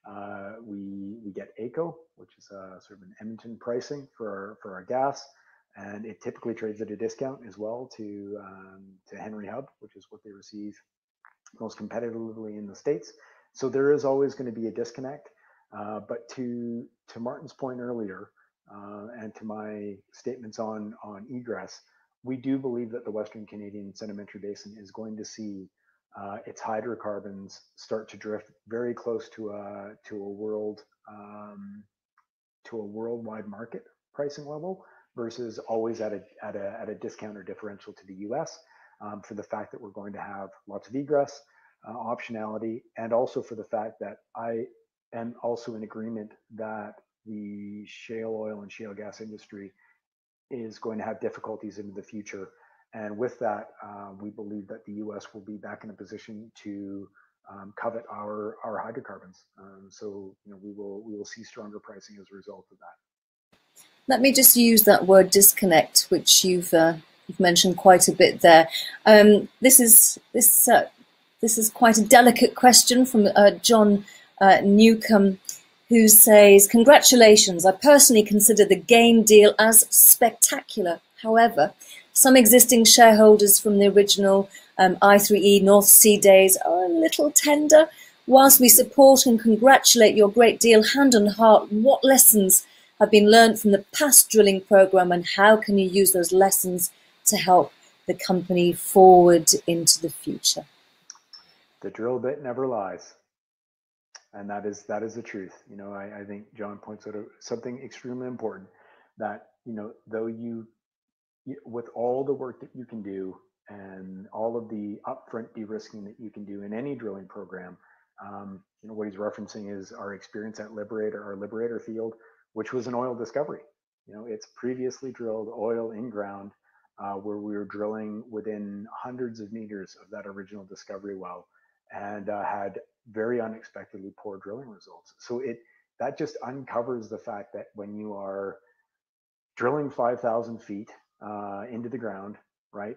Speaker 5: we get AECO, which is sort of an Edmonton pricing for our gas, and it typically trades at a discount as well to Henry Hub, which is what they receive most competitively in the States. So there is always going to be a disconnect. But to Martin's point earlier, and to my statements on egress, we do believe that the Western Canadian Sedimentary Basin is going to see its hydrocarbons start to drift very close to a worldwide market pricing level, versus always at a discount or differential to the US, for the fact that we're going to have lots of egress optionality, and also for the fact that I am also in agreement that the shale oil and shale gas industry is going to have difficulties into the future. And with that, we believe that the US will be back in a position to covet our hydrocarbons. So we will see stronger pricing as a result of that.
Speaker 1: Let me just use that word disconnect, which you've mentioned quite a bit there. This is quite a delicate question from John Newcomb, who says, congratulations, I personally consider the GAIN deal as spectacular. However, some existing shareholders from the original I3E North Sea days are a little tender. Whilst we support and congratulate your great deal, hand on heart, what lessons have been learned from the past drilling program, and how can you use those lessons to help the company forward into the future?
Speaker 5: The drill bit never lies. And that is the truth. I think John points out something extremely important, that, though you, with all the work that you can do and all of the upfront de-risking that you can do in any drilling program, what he's referencing is our experience at our Liberator field, which was an oil discovery. It's previously drilled oil in ground, where we were drilling within hundreds of meters of that original discovery well, and had very unexpectedly poor drilling results. So that just uncovers the fact that when you are drilling 5,000 feet into the ground, right?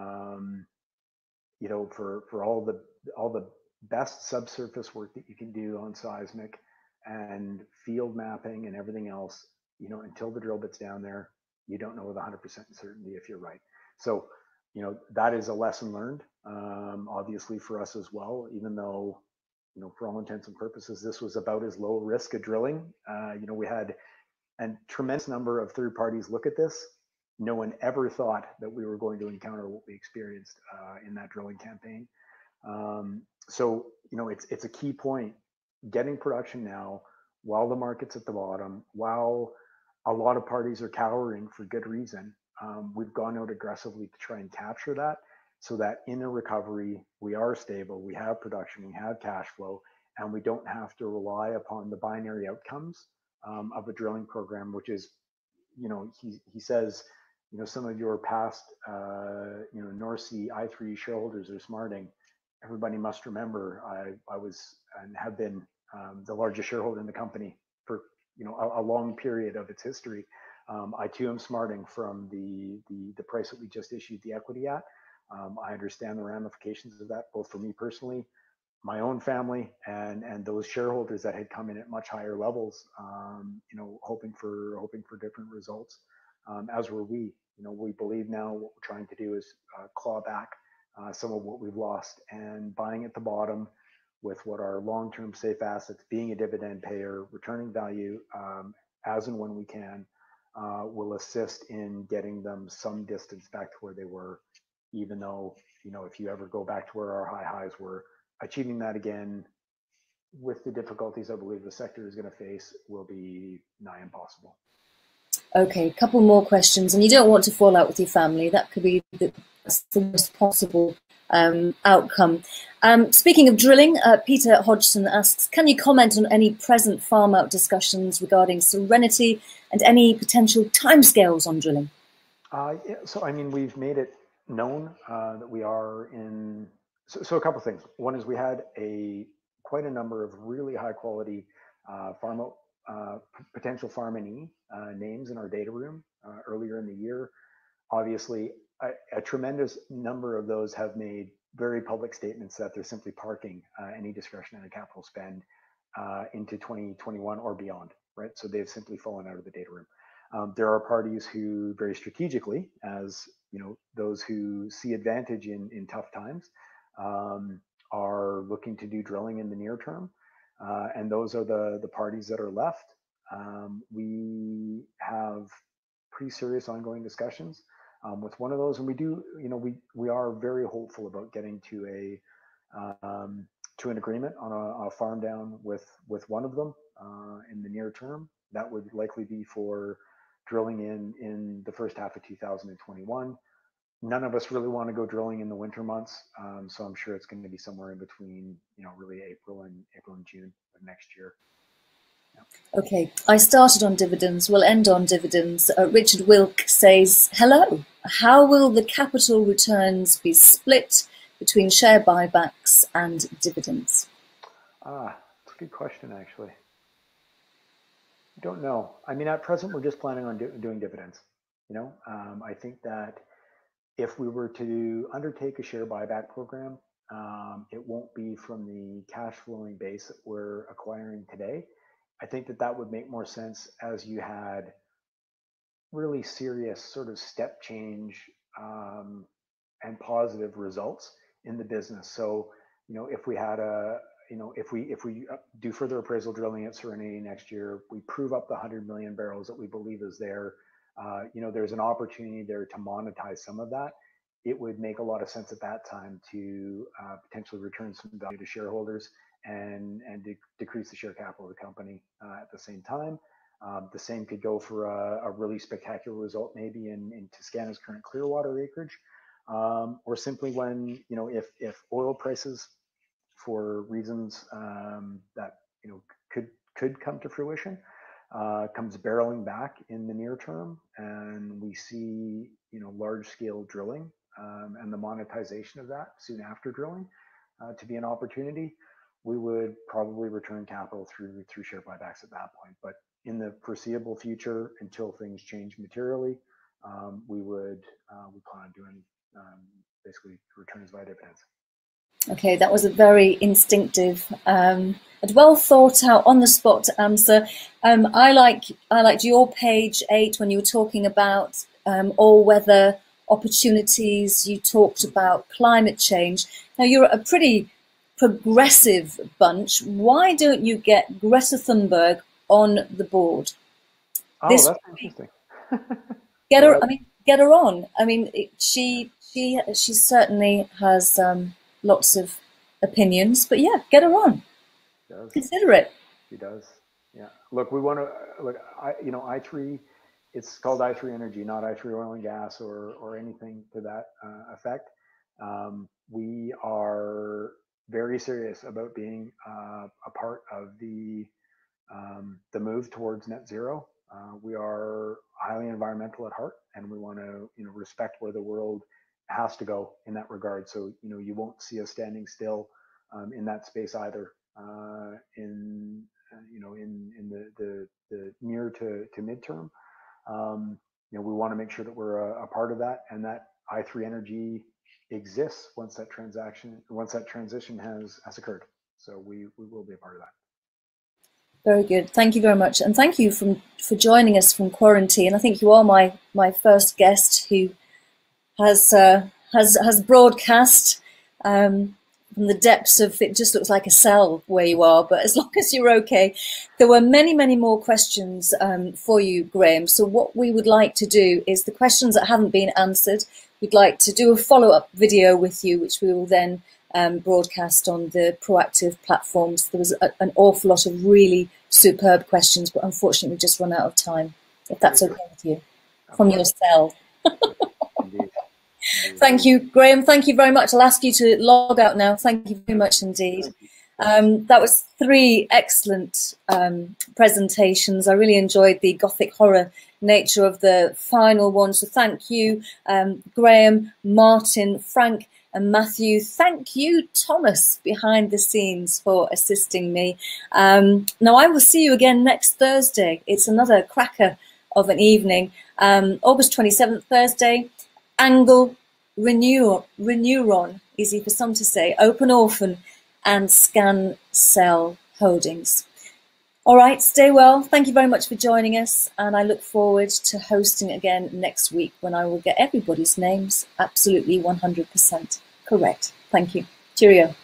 Speaker 5: For all the best subsurface work that you can do on seismic and field mapping and everything else, until the drill bit's down there, you don't know with 100% certainty if you're right. So you know, that is a lesson learned, obviously for us as well, even though, you know, for all intents and purposes, this was about as low risk a drilling. You know, we had a tremendous number of third parties look at this. No one ever thought that we were going to encounter what we experienced in that drilling campaign. So, you know, it's a key point, getting production now while the market's at the bottom, while a lot of parties are cowering for good reason. We've gone out aggressively to try and capture that, so that in a recovery, we are stable, we have production, we have cash flow, and we don't have to rely upon the binary outcomes of a drilling program, which is, you know, he says, you know, some of your past, you know, North Sea I3 shareholders are smarting. Everybody must remember, I was and have been the largest shareholder in the company for, you know, a long period of its history. I too am smarting from the price that we just issued the equity at. I understand the ramifications of that, both for me personally, my own family, and those shareholders that had come in at much higher levels, you know, hoping for different results. As were we. You know, we believe now what we're trying to do is claw back some of what we've lost, and buying at the bottom with what are long-term safe assets, being a dividend payer, returning value as and when we can, will assist in getting them some distance back to where they were, even though, you know, if you ever go back to where our high highs were, achieving that again with the difficulties I believe the sector is going to face will be nigh impossible.
Speaker 1: Okay, a couple more questions, and you don't want to fall out with your family. That could be the worst possible outcome. Speaking of drilling, Peter Hodgson asks, can you comment on any present farm out discussions regarding Serenity and any potential timescales on drilling?
Speaker 5: Yeah, so, I mean, we've made it known that we are in, so a couple of things. One is we had quite a number of really high quality farm out, potential farm-in names in our data room earlier in the year. Obviously, a tremendous number of those have made very public statements that they're simply parking any discretionary capital spend into 2021 or beyond, right? So they've simply fallen out of the data room. There are parties who very strategically, as you know, those who see advantage in tough times, are looking to do drilling in the near term. And those are the parties that are left. We have pretty serious ongoing discussions with one of those, and we do, you know, we are very hopeful about getting to an agreement on a farm down with one of them in the near term. That would likely be for drilling in the first half of 2021. None of us really want to go drilling in the winter months, so I'm sure it's going to be somewhere in between, you know, really April and June of next year. Yeah.
Speaker 1: Okay, I started on dividends, we'll end on dividends. Richard Wilk says, hello, how will the capital returns be split between share buybacks and dividends?
Speaker 5: That's a good question, actually. I don't know. I mean, at present, we're just planning on doing dividends. You know, I think that if we were to undertake a share buyback program, it won't be from the cash flowing base that we're acquiring today. I think that would make more sense as you had really serious sort of step change and positive results in the business. So, you know, if we had if we do further appraisal drilling at Serenity next year, we prove up the 100 million barrels that we believe is there. You know, there's an opportunity there to monetize some of that. It would make a lot of sense at that time to potentially return some value to shareholders and decrease the share capital of the company at the same time. The same could go for a really spectacular result, maybe in Toscana's current Clearwater acreage, or simply when, you know, if oil prices, for reasons that, you know, could come to fruition, comes barreling back in the near term, and we see, you know, large scale drilling and the monetization of that soon after drilling to be an opportunity, we would probably return capital through share buybacks at that point. But in the foreseeable future, until things change materially, we plan on doing basically returns via dividends.
Speaker 1: Okay, that was a very instinctive and well thought out, on the spot answer. I liked your page 8 when you were talking about all weather opportunities. You talked about climate change. Now, you're a pretty progressive bunch. Why don't you get Greta Thunberg on the board?
Speaker 5: Oh,
Speaker 1: This
Speaker 5: that's interesting.
Speaker 1: get her. I mean, get her on. I mean, she certainly has lots of opinions. But yeah, get her on. Consider it.
Speaker 5: She does. Yeah. Look, we want to look. I3. It's called I3 Energy, not I3 Oil and Gas or anything to that effect. We are very serious about being a part of the move towards net zero. We are highly environmental at heart, and we want to respect where the world has to go in that regard. So you won't see us standing still in that space either. In the near to midterm, we want to make sure that we're a part of that, and that I3 Energy exists once that transition has occurred. So we will be a part of that.
Speaker 1: Very good. Thank you very much, and thank you for joining us from quarantine. I think you are my first guest who has broadcast from the depths of, it just looks like a cell where you are, but as long as you're okay. There were many more questions for you, Graham. So what we would like to do is the questions that haven't been answered, we'd like to do a follow-up video with you, which we will then broadcast on the Proactive platforms. There was an awful lot of really superb questions, but unfortunately we've just run out of time, if that's okay with you, from your cell.
Speaker 5: Indeed.
Speaker 1: Thank you, Graham. Thank you very much. I'll ask you to log out now. Thank you very much indeed. That was 3 excellent presentations. I really enjoyed the gothic horror nature of the final one. So thank you, Graham, Martin, Frank, and Matthew. Thank you, Thomas, behind the scenes, for assisting me. Now, I will see you again next Thursday. It's another cracker of an evening. August 27th, Thursday. Angle, Reneuron, easy for some to say, Open Orphan, and Scan Cell Holdings. All right, stay well. Thank you very much for joining us, and I look forward to hosting again next week when I will get everybody's names absolutely 100% correct. Thank you. Cheerio.